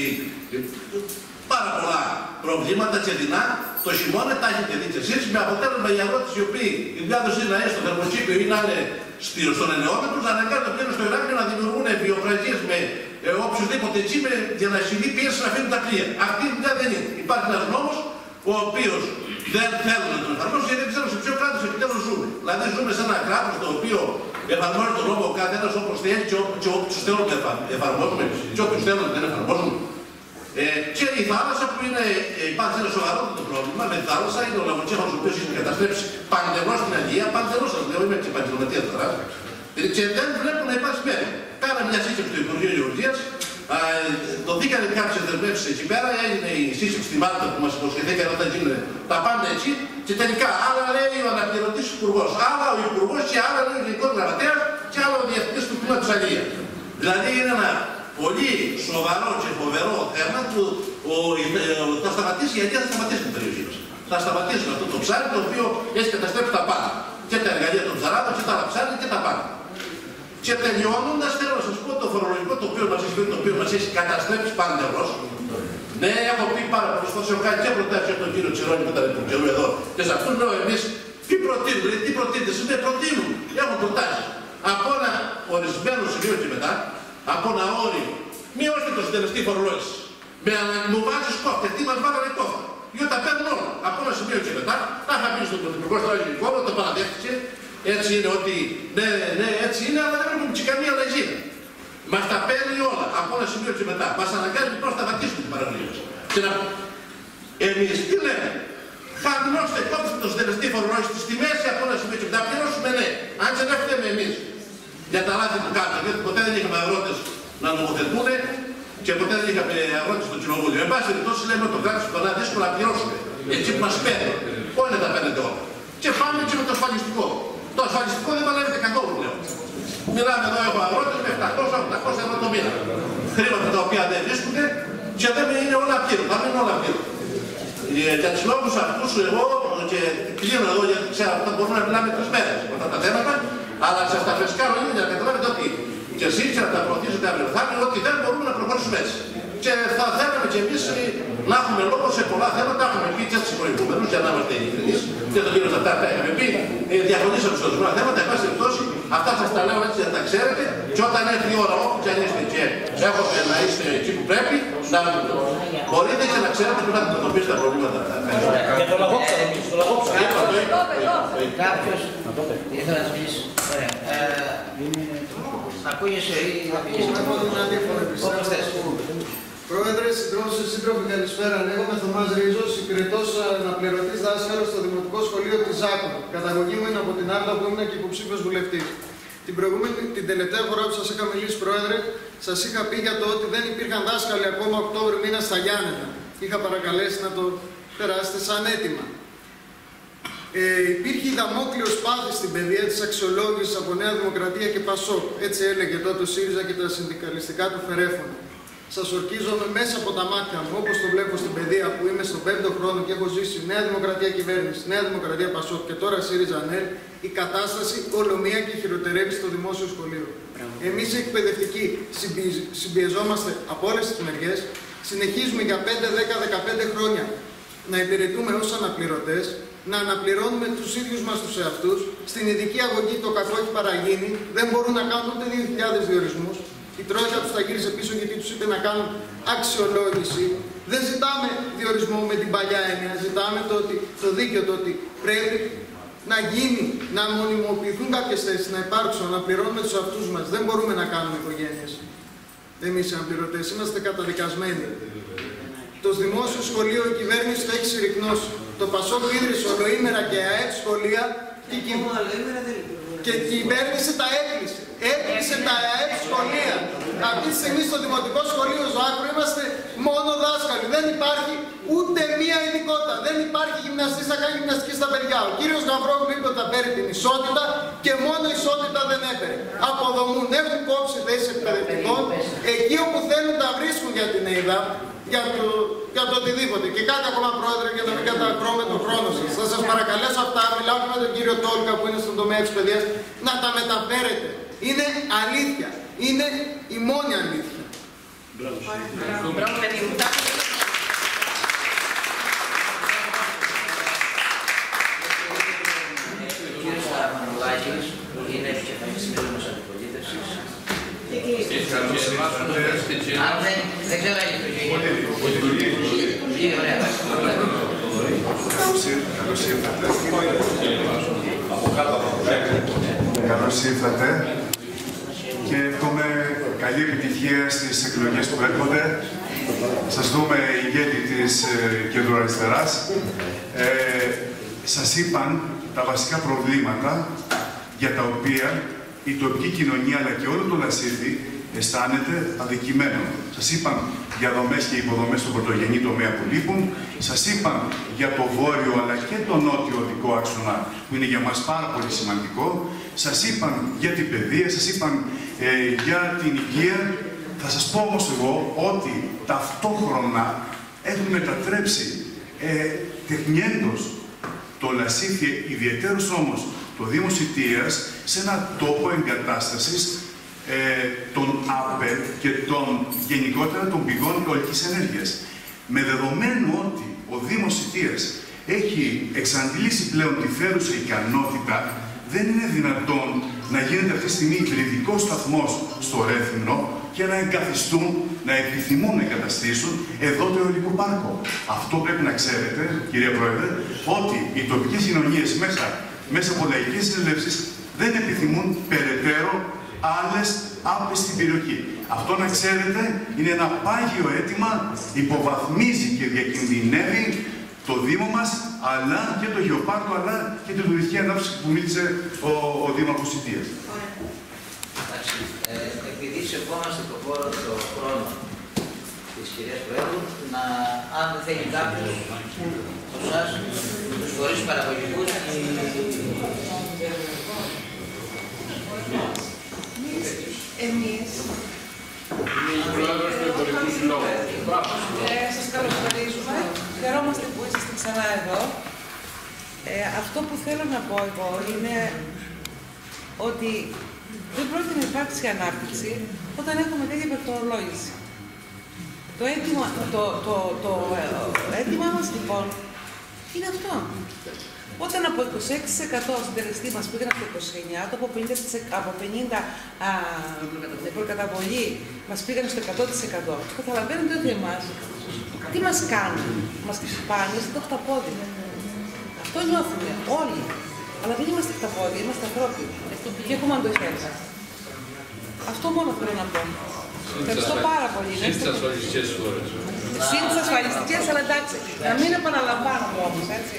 πάρα πολλά προβλήματα και δεινά το χειμώνα, τα έχετε δει και εσείς, με αποτέλεσμα οι αγρότες οι οποίοι η δουλειά τους είναι να είναι στο θερμοκήπιο ή να είναι στον ενεώνα τους, να αναγκάζονται να πηγαίνουν στο Ηράκλειο να δημιουργούν βιοπραγίες με οποιοδήποτε εκεί για να συμβεί πίεση να αφήνουν τα πλοία. Αυτή η δουλειά δεν είναι. Υπάρχει ένας νόμος ο οποίος δεν θέλουν να τον εφαρμόσουν γιατί δεν ξέρουν σε ποιο κράτος επιτέλους ζούμε. Δηλαδή ζούμε σε ένα κράτος το οποίο εφαρμόζει τον νόμο ο καθένας όπως θέλει και όποιους θέλουν να εφαρμόζουμε και όποιους θέλουν δεν εφαρμόζουν. Και η θάλασσα που υπάρχει ένα σοβαρότερο πρόβλημα με τη θάλασσα είναι ο λαγοτσέφαλος ο οποίος έχει καταστρέψει παντελώς την Αγία, παντελώς σας λέω, είμαι και επαγγελματίας τώρα. Και δεν βλέπω να υπάρχει μέρη. Κάναμε μια σύσκεψη στο Υπουργείο Γεωργίας, δοθήκανε κάποιες δεσμεύσεις εκεί πέρα, έγινε η σύσκεψη στη Μάλτα που μας υποσχεθήκαν όταν γίνουν τα πάντα έτσι. Και τελικά άλλα λέει ο αναπληρωτής υπουργός, άλλα ο υπουργός και άλλα λέει ο γενικός γραμματέας και άλλα ο διευθυντής του τμήματος Αγίας. Δηλαδή είναι ένα πολύ σοβαρό και φοβερό θέμα που θα σταματήσει, γιατί θα σταματήσει την περιοχή μας. Θα σταματήσει αυτό το ψάρι το οποίο έχει καταστρέψει τα πάντα. Και τα εργαλεία των ψαράδων και τα άλλα ψάρια και τα πάντα. Και τελειώνοντας, θέλω να σας πω το φορολογικό το οποίο μας έχει καταστρέψει παντελώς. Ναι, έχω πει πάρα πολλές φορές, έχω κάνει και προτάσεις από τον κύριο Τσιρόνι που ήταν του καιρού εδώ. Και σε αυτούς λέω εμείς τι προτείνουμε, τι προτείνετε, ναι, προτείνουμε. Έχω προτάσεις. Από ένα ορισμένο σημείο και μετά, από ένα όριο, μειώστε το συντελεστή φορολόγηση. Μου βάζεις κόφτα, τι μας βάλανε κόφτα. Διότι τα παίρνουν όλα. Από ένα σημείο και μετά, τα είχα πει στον Πρωθυπουργό Στραγγελικό, το παραδέχτηκε. Έτσι είναι ότι ναι, έτσι είναι, αλλά δεν έχουμε και καμία αλλαγή. Μας τα παίρνει όλα από ένα σημείο και μετά. Μας αναγκάζει λοιπόν να σταματήσουμε την παραγωγή μας. Και εμείς τι λέμε, χαμηλώστε κόψτε το συντελεστή φορολόγηση στη μέση από ένα σημείο και μετά. Πληρώσουμε ναι, αν και δεν φταίμε εμείς για τα λάθη που κάνουμε. Γιατί ποτέ δεν είχαμε αγρότες να νομοθετούν και ποτέ δεν είχαμε αγρότες στο κοινοβούλιο. Εν πάση περιπτώσει λέμε το κράτος που είναι δύσκολο να πληρώσουμε. Έτσι που μας παίρνει. Όλοι να τα παίρνετε όλα. Και πάμε και με το ασφαλιστικό. Το ασφαλιστικό δεν παλεύεται καθόλου πλέον. Μιλάμε εδώ από αγρότες με 700-800 ευρώ το μήνα. Χρήματα τα οποία δεν βρίσκονται και δεν είναι όλα πλήρω. Θα μείνουν όλα πλήρω. Για τους λόγους αυτούς εγώ και κλείνω εδώ γιατί ξέρω ότι μπορούμε να μιλάμε 3 μέρες με αυτά τα θέματα, αλλά σας τα φρεσκάρω είναι για να καταλάβετε ότι και εσείς και να τα προωθήσετε αύριο θα είναι ότι δεν μπορούμε να προχωρήσουμε έτσι. Και θα θέλαμε κι εμείς να έχουμε λόγο σε πολλά θέματα. Έχουμε πει και στους προηγούμενους, για να είμαστε ειλικρινείς, και τον κύριο Ζαρτά τα είχαμε πει. Διαφωνήσαμε σε ορισμένα θέματα. Εν πάση περιπτώσει, αυτά σας τα λέω έτσι να τα ξέρετε. Και όταν έρθει η ώρα, όπου και αν είστε και έχετε να είστε εκεί που πρέπει, να μπορείτε και να ξέρετε που να αντιμετωπίσετε τα προβλήματα.
Για το λαγόψα, το λαγόψα. Κάποιος ήθελα να μιλήσει. Ακούγεσαι ή θα πηγείς. Όπως θες.
Πρόεδρε, σύντροφοι, καλησπέρα. Λέγομαι Θωμάς Ρίζος, υπηρετός αναπληρωτής δάσκαλος στο Δημοτικό Σχολείο της Ζάκου. Καταγωγή μου είναι από την Άρτα που ήμουν και υποψήφιος βουλευτής. Την τελευταία φορά που σας είχα μιλήσει, Πρόεδρε, σας είχα πει για το ότι δεν υπήρχαν δάσκαλοι ακόμα Οκτώβριο μήνα στα Γιάννενα. Είχα παρακαλέσει να το περάσετε σαν αίτημα. Υπήρχε η δαμόκλειος πάθη στην παιδεία της αξιολόγησης από Νέα Δημοκρατία και Πασόκ. Έτσι έλεγε τότε ο ΣΥΡΙΖΑ και τα συνδικαλιστικά του φερέφωνα. Σας ορκίζομαι μέσα από τα μάτια μου, όπως το βλέπω στην παιδεία που είμαι στον 5ο χρόνο και έχω ζήσει Νέα Δημοκρατία κυβέρνηση, Νέα Δημοκρατία Πασόκ και τώρα ΣΥΡΙΖΑ ΑΝΕΛ, η κατάσταση ολομία και χειροτερεύει στο δημόσιο σχολείο. Εμείς οι εκπαιδευτικοί συμπιεζόμαστε από όλες τις μεριές, συνεχίζουμε για 5, 10, 15 χρόνια να υπηρετούμε ως αναπληρωτές, να αναπληρώνουμε τους ίδιους μας τους εαυτούς. Στην ειδική αγωγή το κακό έχει παραγίνει, δεν μπορούν να κάνουν ούτε 2.000 διορισμούς. Η Τρόικα τους τα γύρισε πίσω γιατί τους είπε να κάνουν αξιολόγηση. Δεν ζητάμε διορισμό με την παλιά έννοια, ζητάμε το δίκαιο, το ότι πρέπει να γίνει, να μονιμοποιηθούν κάποιες θέσεις, να υπάρξουν, να πληρώνουμε τους αυτούς μας. Δεν μπορούμε να κάνουμε οικογένειες. Εμείς οι αναπληρωτές είμαστε καταδικασμένοι. Το δημόσιο σχολείο η κυβέρνηση το έχει συρρυκνώσει. Το Πασόκ ίδρυσε ολοήμερα και ΑΕΠ σχολεία και η κυβέρνηση τα έκλεισε. Έκλεισε τα ΑΕΠ σχολεία. Αυτή τη στιγμή στο Δημοτικό Σχολείο Ζάκρου είμαστε μόνο δάσκαλοι. Δεν υπάρχει ούτε μία ειδικότητα. Δεν υπάρχει γυμναστής να κάνει γυμναστική στα παιδιά. Ο κύριος Γαβρόγλου είπε ότι θα παίρνει την ισότητα και μόνο ισότητα δεν έφερε. Αποδομούν, έχουν κόψει θέσεις εκπαιδευτικών. Εκεί όπου θέλουν τα βρίσκουν για την ΕΙΔΑ, για το οτιδήποτε. Και κάτι ακόμα, Πρόεδρε, για να μην κατακρώμε τον χρόνο σας. Θα σας παρακαλέσω αυτά, μιλάω με τον κύριο Τόλκα που είναι στον τομέα της παιδείας, να τα μεταφέρετε. Είναι αλήθεια. Είναι η μόνη αλήθεια.
Μπράβο, παιδί μου.
Ο κύριος Μανολάκης είναι επικεφαλής της Μέλωνος Αντιπολίτευσης. Δεν ξέρω αν είναι ωραία.
Καλώς ήρθατε και εύχομαι καλή επιτυχία στις εκλογές που έρχονται. Σας δούμε ηγέτη της κεντροαριστεράς. Σας είπαν τα βασικά προβλήματα για τα οποία η τοπική κοινωνία αλλά και όλο το Λασίθι αισθάνεται αδικημένο. Σας είπαν για δομές και υποδομές στον πρωτογενή τομέα που λείπουν. Σας είπαν για το βόρειο αλλά και το νότιο οδικό άξονα που είναι για μας πάρα πολύ σημαντικό. Σας είπαν για την παιδεία, σας είπαν για την υγεία. Θα σας πω όμως εγώ ότι ταυτόχρονα έχουν μετατρέψει τεχνιέντος το Λασίθι, ιδιαιτέρως όμως το Δήμο Σιτίας, σε έναν τόπο εγκατάστασης των ΑΠΕ και γενικότερα των πηγών αιωλικής ενέργειας. Με δεδομένο ότι ο Δήμος Σιτίας έχει εξαντλήσει πλέον τη φέρουσα ικανότητα, δεν είναι δυνατόν να γίνεται αυτή τη στιγμή υβριδικός σταθμός στο Ρέθυμνο και να εγκαθιστούν, να επιθυμούν να εγκαταστήσουν εδώ το αιωλικό πάρκο. Αυτό πρέπει να ξέρετε, κυρία Πρόεδρε, ότι οι τοπικές κοινωνίες μέσα από λαϊκές συνελεύσεις δεν επιθυμούν περαιτέρω άλλες άπες στην περιοχή. Αυτό να ξέρετε είναι ένα πάγιο αίτημα, υποβαθμίζει και διακινδυνεύει το Δήμο μας, αλλά και το γεωπάρκο, αλλά και την τουριστική ανάπτυξη που μίλησε ο Δήμαρχος Σιτίας.
Επειδή σεβόμαστε το χρόνο της κυρίας Προέδρου, αν δεν θέλει κάποιος από εσάς, τους φορείς παραγωγικούς,
Εμείς σας καλωσορίζουμε. Χαιρόμαστε που είσαστε ξανά εδώ. Αυτό που θέλω να πω εγώ είναι ότι δεν πρόκειται να υπάρξει ανάπτυξη όταν έχουμε τέτοια υπερφορολόγηση. Το αίτημά μας λοιπόν είναι αυτό. Όταν από 26% συντελεστή μας πήγαν από 29%, το από 50% προκαταβολή μας πήγαν στο 100%. Καταλαβαίνετε ότι εμάς, τι μας κάνουν, μας πάνε στο χταπόδι. Αυτό νιώθουμε όλοι. Αλλά δεν είμαστε χταπόδι, είμαστε ανθρώποι. Και έχουμε αντοχές. Αυτό μόνο θέλω να πω. Ευχαριστώ πάρα πολύ.
Συν τις ασφαλιστικές χώρες.
Συν τις ασφαλιστικές, αλλά εντάξει, να μην επαναλαμβάνουμε όμως, έτσι.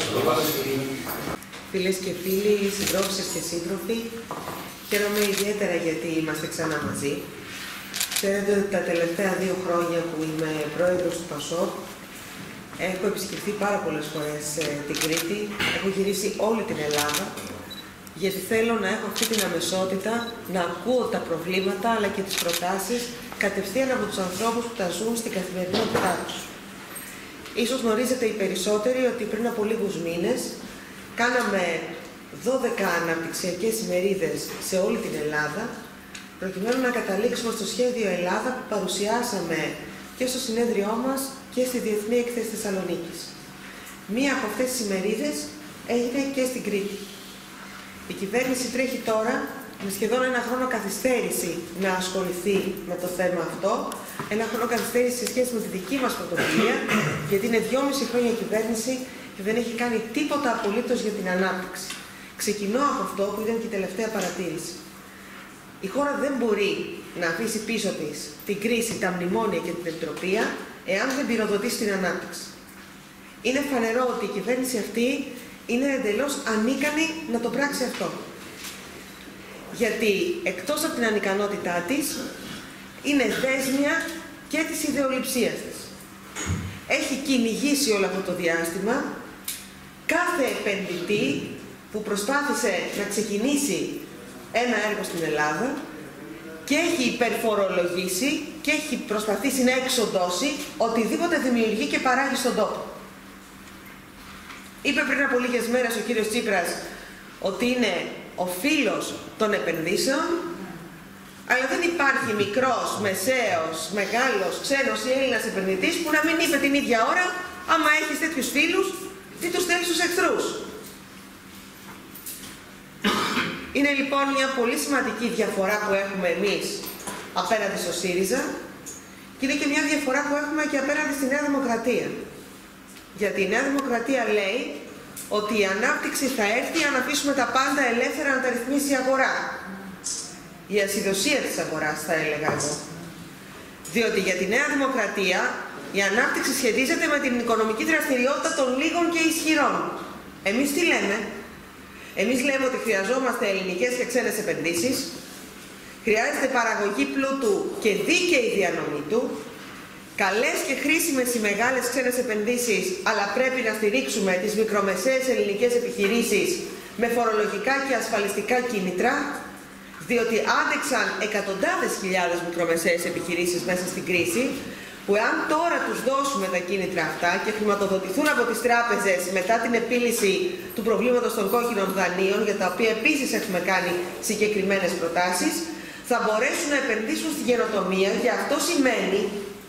Φίλες και φίλοι, συντρόφισσες και σύντροφοι, χαίρομαι ιδιαίτερα γιατί είμαστε ξανά μαζί. Ξέρετε ότι τα τελευταία 2 χρόνια που είμαι πρόεδρος του ΠΑΣΟΚ, Έχω επισκεφθεί πάρα πολλές φορές την Κρήτη, έχω γυρίσει όλη την Ελλάδα, γιατί θέλω να έχω αυτή την αμεσότητα, να ακούω τα προβλήματα αλλά και τις προτάσεις κατευθείαν από τους ανθρώπους που τα ζουν στην καθημερινότητά τους. Ίσως γνωρίζετε οι περισσότεροι ότι πριν από λίγους μήνες κάναμε 12 αναπτυξιακές ημερίδες σε όλη την Ελλάδα, προκειμένου να καταλήξουμε στο σχέδιο Ελλάδα που παρουσιάσαμε και στο συνέδριό μας και στη Διεθνή Έκθεση Θεσσαλονίκης. Μία από αυτές τις ημερίδες έγινε και στην Κρήτη. Η κυβέρνηση τρέχει τώρα με σχεδόν ένα χρόνο καθυστέρηση να ασχοληθεί με το θέμα αυτό. Ένα χρόνο καθυστέρηση σε σχέση με τη δική μας πρωτοβουλία, γιατί είναι 2,5 χρόνια η κυβέρνηση και δεν έχει κάνει τίποτα απολύτως για την ανάπτυξη. Ξεκινώ από αυτό που ήταν και η τελευταία παρατήρηση. Η χώρα δεν μπορεί να αφήσει πίσω της την κρίση, τα μνημόνια και την εκτροπία, εάν δεν πυροδοτήσει την ανάπτυξη. Είναι φανερό ότι η κυβέρνηση αυτή είναι εντελώς ανίκανη να το πράξει αυτό. Γιατί εκτός από την ανικανότητά της, είναι δέσμια και της ιδεολειψίας της. Έχει κυνηγήσει όλο αυτό το διάστημα κάθε επενδυτή που προσπάθησε να ξεκινήσει ένα έργο στην Ελλάδα και έχει υπερφορολογήσει και έχει προσπαθήσει να εξοντώσει οτιδήποτε δημιουργεί και παράγει στον τόπο. Είπε πριν από λίγες μέρες ο κύριος Τσίπρας ότι είναι ο φίλος των επενδύσεων, αλλά δεν υπάρχει μικρός, μεσαίος, μεγάλος, ξένος ή Έλληνας επενδυτής που να μην είπε την ίδια ώρα, άμα έχεις τέτοιους φίλους, τι τους στέλνεις στους εχθρούς. Είναι λοιπόν μια πολύ σημαντική διαφορά που έχουμε εμείς απέναντι στο ΣΥΡΙΖΑ και είναι και μια διαφορά που έχουμε και απέναντι στη Νέα Δημοκρατία. Γιατί η Νέα Δημοκρατία λέει ότι η ανάπτυξη θα έρθει αν αφήσουμε τα πάντα ελεύθερα να τα ρυθμίσει η αγορά. Η ασυδοσία της αγοράς, θα έλεγα εγώ. Διότι για τη Νέα Δημοκρατία η ανάπτυξη σχετίζεται με την οικονομική δραστηριότητα των λίγων και ισχυρών. Εμείς τι λέμε? Εμείς λέμε ότι χρειαζόμαστε ελληνικές και ξένες επενδύσεις, χρειάζεται παραγωγή πλούτου και δίκαιη διανομή του, καλές και χρήσιμες οι μεγάλες ξένες επενδύσεις, αλλά πρέπει να στηρίξουμε τις μικρομεσαίες ελληνικές επιχειρήσεις με φορολογικά και ασφαλιστικά κίνητρα, διότι άντεξαν εκατοντάδες χιλιάδες μικρομεσαίες επιχειρήσεις μέσα στην κρίση, που εάν τώρα τους δώσουμε τα κίνητρα αυτά και χρηματοδοτηθούν από τις τράπεζες μετά την επίλυση του προβλήματος των κόκκινων δανείων, για τα οποία επίσης έχουμε κάνει συγκεκριμένες προτάσεις, θα μπορέσουν να επενδύσουν στη καινοτομία και αυτό σημαίνει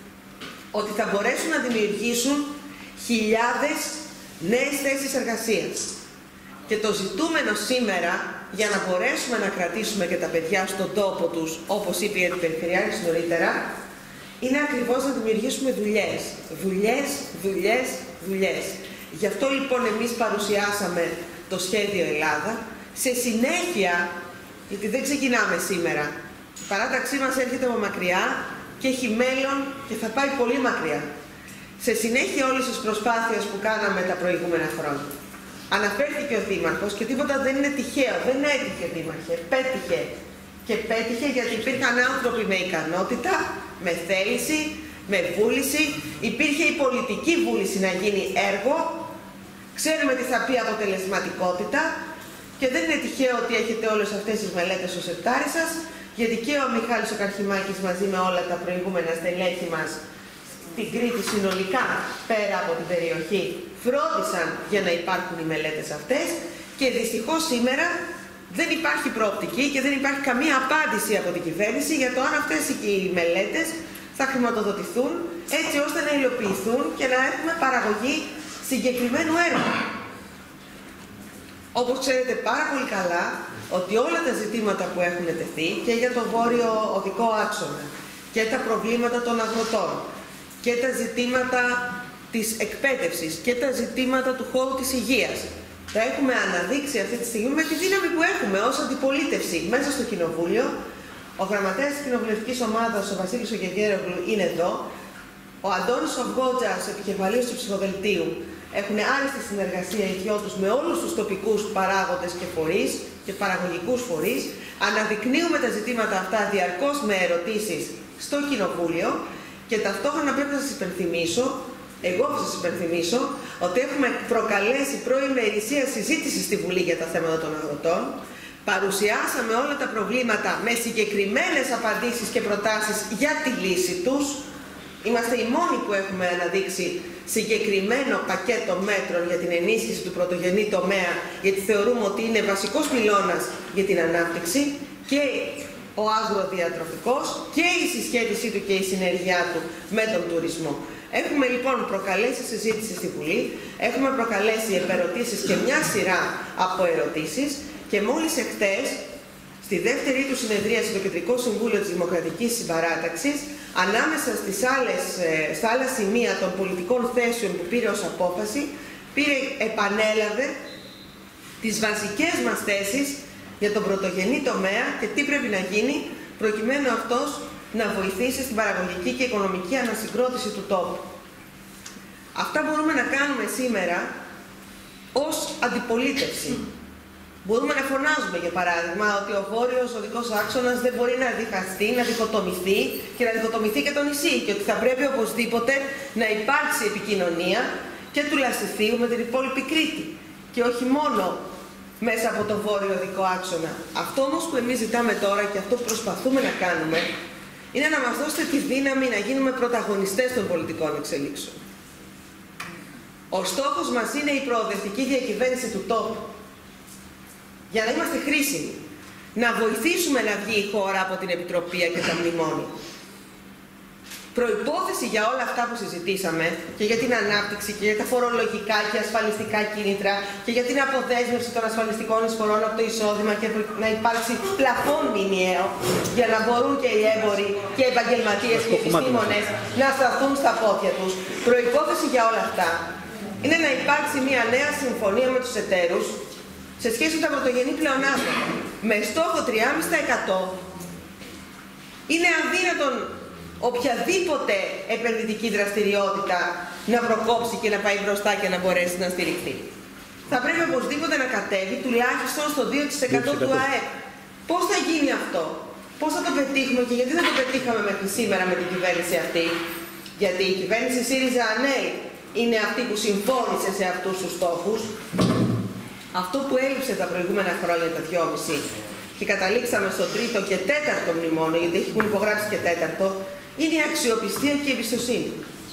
ότι θα μπορέσουν να δημιουργήσουν χιλιάδες νέες θέσεις εργασίας. Και το ζητούμενο σήμερα, για να μπορέσουμε να κρατήσουμε και τα παιδιά στον τόπο τους, όπως είπε η Αντιπεριφερειάρχης νωρίτερα, είναι ακριβώς να δημιουργήσουμε δουλειές. Δουλειές, δουλειές, δουλειές. Γι' αυτό λοιπόν εμείς παρουσιάσαμε το σχέδιο Ελλάδα, σε συνέχεια, γιατί δεν ξεκινάμε σήμερα. Η παράταξή μας έρχεται από μακριά και έχει μέλλον και θα πάει πολύ μακριά. Σε συνέχεια όλες τις προσπάθειες που κάναμε τα προηγούμενα χρόνια. Αναφέρθηκε ο Δήμαρχος και τίποτα δεν είναι τυχαίο. Δεν έτυχε, Δήμαρχε. Πέτυχε. Και πέτυχε γιατί υπήρχαν άνθρωποι με ικανότητα, με θέληση, με βούληση. Υπήρχε η πολιτική βούληση να γίνει έργο. Ξέρουμε τι θα πει αποτελεσματικότητα. Και δεν είναι τυχαίο ότι έχετε όλες αυτές τις μελέτες στο σεπτάρι σας, γιατί και ο Μιχάλης ο Καρχημάκης μαζί με όλα τα προηγούμενα στελέχη μας στην Κρήτη συνολικά, πέρα από την περιοχή, φρόντισαν για να υπάρχουν οι μελέτες αυτές και δυστυχώς σήμερα δεν υπάρχει προοπτική και δεν υπάρχει καμία απάντηση από την κυβέρνηση για το αν αυτές οι μελέτες θα χρηματοδοτηθούν έτσι ώστε να υλοποιηθούν και να έχουμε παραγωγή συγκεκριμένου έργου. Όπως ξέρετε πάρα πολύ καλά, ότι όλα τα ζητήματα που έχουν τεθεί και για το βόρειο οδικό άξονα και τα προβλήματα των αγροτών και τα ζητήματα της εκπαίδευσης και τα ζητήματα του χώρου της υγείας, τα έχουμε αναδείξει αυτή τη στιγμή με τη δύναμη που έχουμε ως αντιπολίτευση μέσα στο Κοινοβούλιο. Ο γραμματέας της κοινοβουλευτικής ομάδας, ο Βασίλης ο Γεγέρογλου, είναι εδώ. Ο Αντώνης ο Γκότζας, επικεφαλής του ψηφοδελτίου, έχουν άριστη συνεργασία οι δυο τους με όλους τους τοπικούς παράγοντες και φορείς και παραγωγικούς φορείς. Αναδεικνύουμε τα ζητήματα αυτά διαρκώς με ερωτήσεις στο Κοινοβούλιο και ταυτόχρονα πρέπει να σας υπενθυμίσω Εγώ θα σας υπενθυμίσω ότι έχουμε προκαλέσει προημερησία συζήτηση στη Βουλή για τα θέματα των αγροτών. Παρουσιάσαμε όλα τα προβλήματα με συγκεκριμένες απαντήσεις και προτάσεις για τη λύση τους. Είμαστε οι μόνοι που έχουμε αναδείξει συγκεκριμένο πακέτο μέτρων για την ενίσχυση του πρωτογενή τομέα, γιατί θεωρούμε ότι είναι βασικός πυλώνας για την ανάπτυξη, και ο αγροδιατροφικός και η συσχέτισή του και η συνεργειά του με τον τουρισμό. Έχουμε λοιπόν προκαλέσει συζήτηση στη Βουλή, έχουμε προκαλέσει επερωτήσεις και μια σειρά από ερωτήσεις, και μόλις εχθές, στη δεύτερη του συνεδρίαση στο Κεντρικό Συμβούλιο της Δημοκρατικής Συμπαράταξης, ανάμεσα στα άλλα σημεία των πολιτικών θέσεων που πήρε ως απόφαση, επανέλαβε τις βασικές μας θέσεις για τον πρωτογενή τομέα και τι πρέπει να γίνει προκειμένου αυτός να βοηθήσει στην παραγωγική και οικονομική ανασυγκρότηση του τόπου. Αυτά μπορούμε να κάνουμε σήμερα ως αντιπολίτευση. Μπορούμε να φωνάζουμε, για παράδειγμα, ότι ο βόρειος οδικός άξονας δεν μπορεί να διχαστεί, να διχοτομηθεί και να διχοτομηθεί και το νησί, και ότι θα πρέπει οπωσδήποτε να υπάρξει επικοινωνία και του Λασιθίου με την υπόλοιπη Κρήτη και όχι μόνο μέσα από το βόρειο οδικό άξονα. Αυτό όμως που εμείς ζητάμε τώρα και αυτό που προσπαθούμε να κάνουμε είναι να μας δώσετε τη δύναμη να γίνουμε πρωταγωνιστές των πολιτικών εξελίξεων. Ο στόχος μας είναι η προοδευτική διακυβέρνηση του τόπου, για να είμαστε χρήσιμοι, να βοηθήσουμε να βγει η χώρα από την επιτροπία και τα μνημόνια. Προϋπόθεση για όλα αυτά που συζητήσαμε, και για την ανάπτυξη και για τα φορολογικά και ασφαλιστικά κίνητρα και για την αποδέσμευση των ασφαλιστικών εισφορών από το εισόδημα και να υπάρξει πλαφόν μηνιαίο για να μπορούν και οι έμποροι και οι επαγγελματίες και οι επιστήμονες να σταθούν στα πόδια τους. Προϋπόθεση για όλα αυτά είναι να υπάρξει μια νέα συμφωνία με τους εταίρους σε σχέση με τα πρωτογενή πλεονάσματα, με στόχο 3,5%. Είναι αδύνατον οποιαδήποτε επενδυτική δραστηριότητα να προκόψει και να πάει μπροστά και να μπορέσει να στηριχθεί. Θα πρέπει οπωσδήποτε να κατέβει τουλάχιστον στο 2% του ΑΕΠ. Πώς θα γίνει αυτό, πώς θα το πετύχουμε και γιατί δεν το πετύχαμε μέχρι σήμερα με την κυβέρνηση αυτή? Γιατί η κυβέρνηση ΣΥΡΙΖΑ-ΑΝΕΛ είναι αυτή που συμφώνησε σε αυτούς τους στόχους. Αυτό που έλειψε τα προηγούμενα χρόνια, τα 2,5, και καταλήξαμε στο 3ο και 4ο μνημόνιο, γιατί έχουν υπογράψει και 4ο, είναι η αξιοπιστία και η εμπιστοσύνη.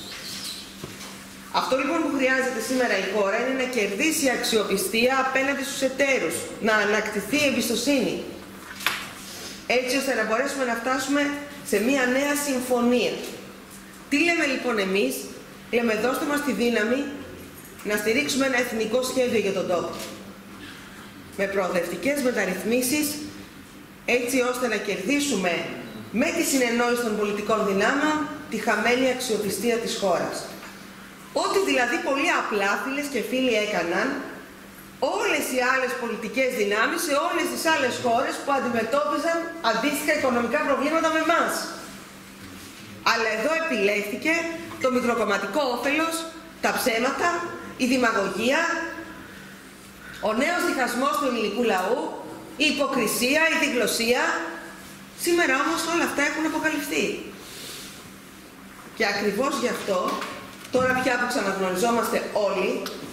Αυτό λοιπόν που χρειάζεται σήμερα η χώρα είναι να κερδίσει αξιοπιστία απέναντι στους εταίρους, να ανακτηθεί η εμπιστοσύνη, έτσι ώστε να μπορέσουμε να φτάσουμε σε μια νέα συμφωνία. Τι λέμε λοιπόν εμείς? Λέμε, δώστε μας τη δύναμη να στηρίξουμε ένα εθνικό σχέδιο για τον τόπο, με προοδευτικές μεταρρυθμίσεις, έτσι ώστε να κερδίσουμε με τη συνεννόηση των πολιτικών δυνάμεων τη χαμένη αξιοπιστία της χώρας. Ό,τι δηλαδή πολύ απλά, φίλες και φίλοι, έκαναν όλες οι άλλες πολιτικές δυνάμεις σε όλες τις άλλες χώρες που αντιμετώπιζαν αντίστοιχα οικονομικά προβλήματα με εμάς. Αλλά εδώ επιλέχθηκε το μικροκομματικό όφελος, τα ψέματα, η δημαγωγία, ο νέος διχασμός του ελληνικού λαού, η υποκρισία, η διγλωσσία. Σήμερα όμως όλα αυτά έχουν αποκαλυφθεί. Και ακριβώς γι' αυτό, τώρα πια που ξαναγνωριζόμαστε όλοι,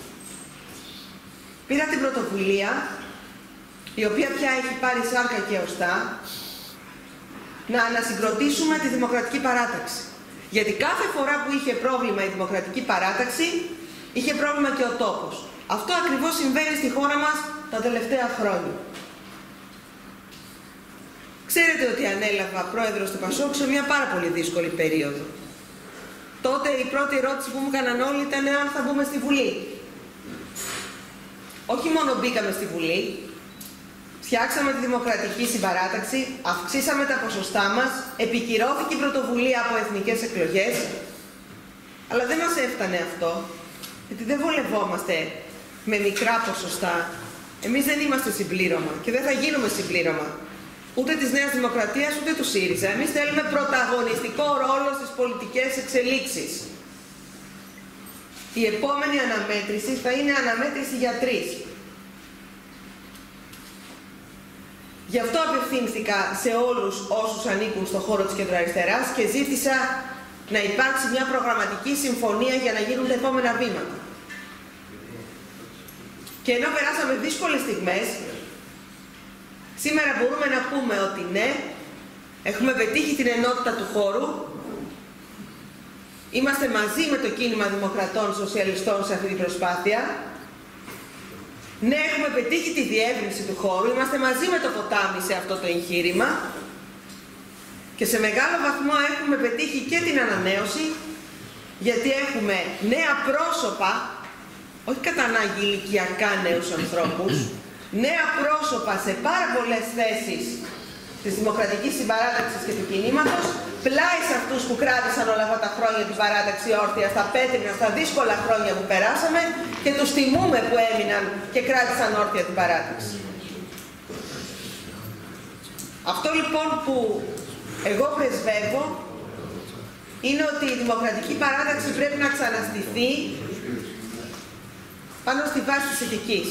πήρα την πρωτοβουλία, η οποία πια έχει πάρει σάρκα και οστά, να ανασυγκροτήσουμε τη Δημοκρατική Παράταξη. Γιατί κάθε φορά που είχε πρόβλημα η Δημοκρατική Παράταξη, είχε πρόβλημα και ο τόπος. Αυτό ακριβώς συμβαίνει στη χώρα μας τα τελευταία χρόνια. Ξέρετε ότι ανέλαβα πρόεδρος του ΠΑΣΟΚ σε μια πάρα πολύ δύσκολη περίοδο. Τότε η πρώτη ερώτηση που μου έκαναν όλοι ήταν αν θα μπούμε στη Βουλή. Όχι μόνο μπήκαμε στη Βουλή, φτιάξαμε τη Δημοκρατική Συμπαράταξη, αυξήσαμε τα ποσοστά μας, επικυρώθηκε η πρωτοβουλία από εθνικές εκλογές, αλλά δεν μας έφτανε αυτό, γιατί δεν βολευόμαστε με μικρά ποσοστά. Εμείς δεν είμαστε συμπλήρωμα και δεν θα γίνουμε συμπλήρωμα ούτε της Νέας Δημοκρατίας ούτε του ΣΥΡΙΖΑ. Εμείς θέλουμε πρωταγωνιστικό ρόλο στις πολιτικές εξελίξεις. Η επόμενη αναμέτρηση θα είναι αναμέτρηση για 3. Γι' αυτό απευθύνθηκα σε όλους όσους ανήκουν στον χώρο της κεντροαριστεράς και ζήτησα να υπάρξει μια προγραμματική συμφωνία για να γίνουν τα επόμενα βήματα. Και ενώ περάσαμε δύσκολες στιγμές, σήμερα μπορούμε να πούμε ότι ναι, έχουμε πετύχει την ενότητα του χώρου, είμαστε μαζί με το κίνημα Δημοκρατών Σοσιαλιστών σε αυτή την προσπάθεια, ναι, έχουμε πετύχει τη διεύρυνση του χώρου, είμαστε μαζί με το ποτάμι σε αυτό το εγχείρημα και σε μεγάλο βαθμό έχουμε πετύχει και την ανανέωση, γιατί έχουμε νέα πρόσωπα, όχι κατά ανάγκη ηλικιακά νέους ανθρώπους, νέα πρόσωπα σε πάρα πολλές θέσεις της Δημοκρατικής Συμπαράταξης και του κινήματος, πλάι σε αυτούς που κράτησαν όλα αυτά τα χρόνια την παράταξη όρθια, στα πέτρινα, στα δύσκολα χρόνια που περάσαμε και τους τιμούμε που έμειναν και κράτησαν όρθια την παράταξη. Αυτό λοιπόν που εγώ πρεσβεύω είναι ότι η Δημοκρατική Παράταξη πρέπει να ξαναστηθεί πάνω στη βάση της ηθικής.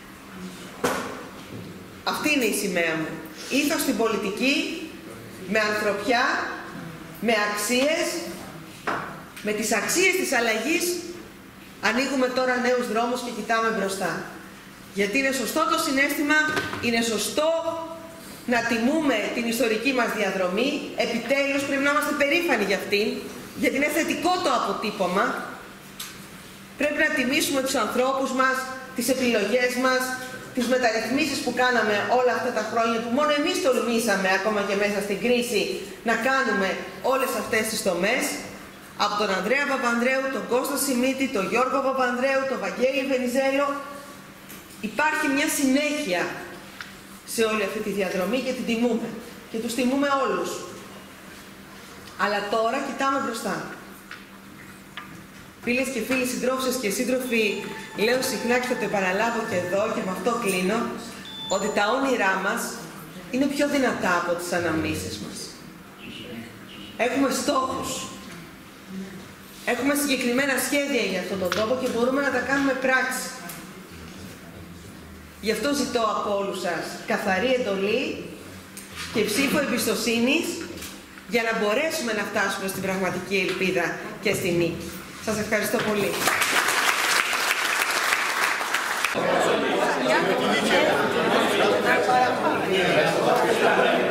Αυτή είναι η σημαία μου. Ήθος στην πολιτική, με ανθρωπιά, με αξίες, με τις αξίες της αλλαγής ανοίγουμε τώρα νέους δρόμους και κοιτάμε μπροστά. Γιατί είναι σωστό το συναίσθημα, είναι σωστό να τιμούμε την ιστορική μας διαδρομή, επιτέλους πρέπει να είμαστε περήφανοι για αυτήν, γιατί είναι θετικό το αποτύπωμα. Πρέπει να τιμήσουμε τους ανθρώπους μας, τις επιλογές μας, τις μεταρρυθμίσεις που κάναμε όλα αυτά τα χρόνια, που μόνο εμείς τολμήσαμε ακόμα και μέσα στην κρίση να κάνουμε όλες αυτές τις τομές. Από τον Ανδρέα Παπανδρέου, τον Κώστα Σιμίτη, τον Γιώργο Παπανδρέου, τον Βαγγέλη Βενιζέλο. Υπάρχει μια συνέχεια σε όλη αυτή τη διαδρομή και την τιμούμε. Και τους τιμούμε όλους. Αλλά τώρα κοιτάμε μπροστά. Φίλες και φίλοι, συντρόφισσες και σύντροφοι, λέω συχνά και θα το επαναλάβω και εδώ και με αυτό κλείνω, ότι τα όνειρά μας είναι πιο δυνατά από τις αναμνήσεις μας. Έχουμε στόχους. Έχουμε συγκεκριμένα σχέδια για αυτόν τον τόπο και μπορούμε να τα κάνουμε πράξη. Γι' αυτό ζητώ από όλους σας καθαρή εντολή και ψήφο εμπιστοσύνης για να μπορέσουμε να φτάσουμε στην πραγματική ελπίδα και στη νίκη. Σας ευχαριστώ πολύ.
Gracias.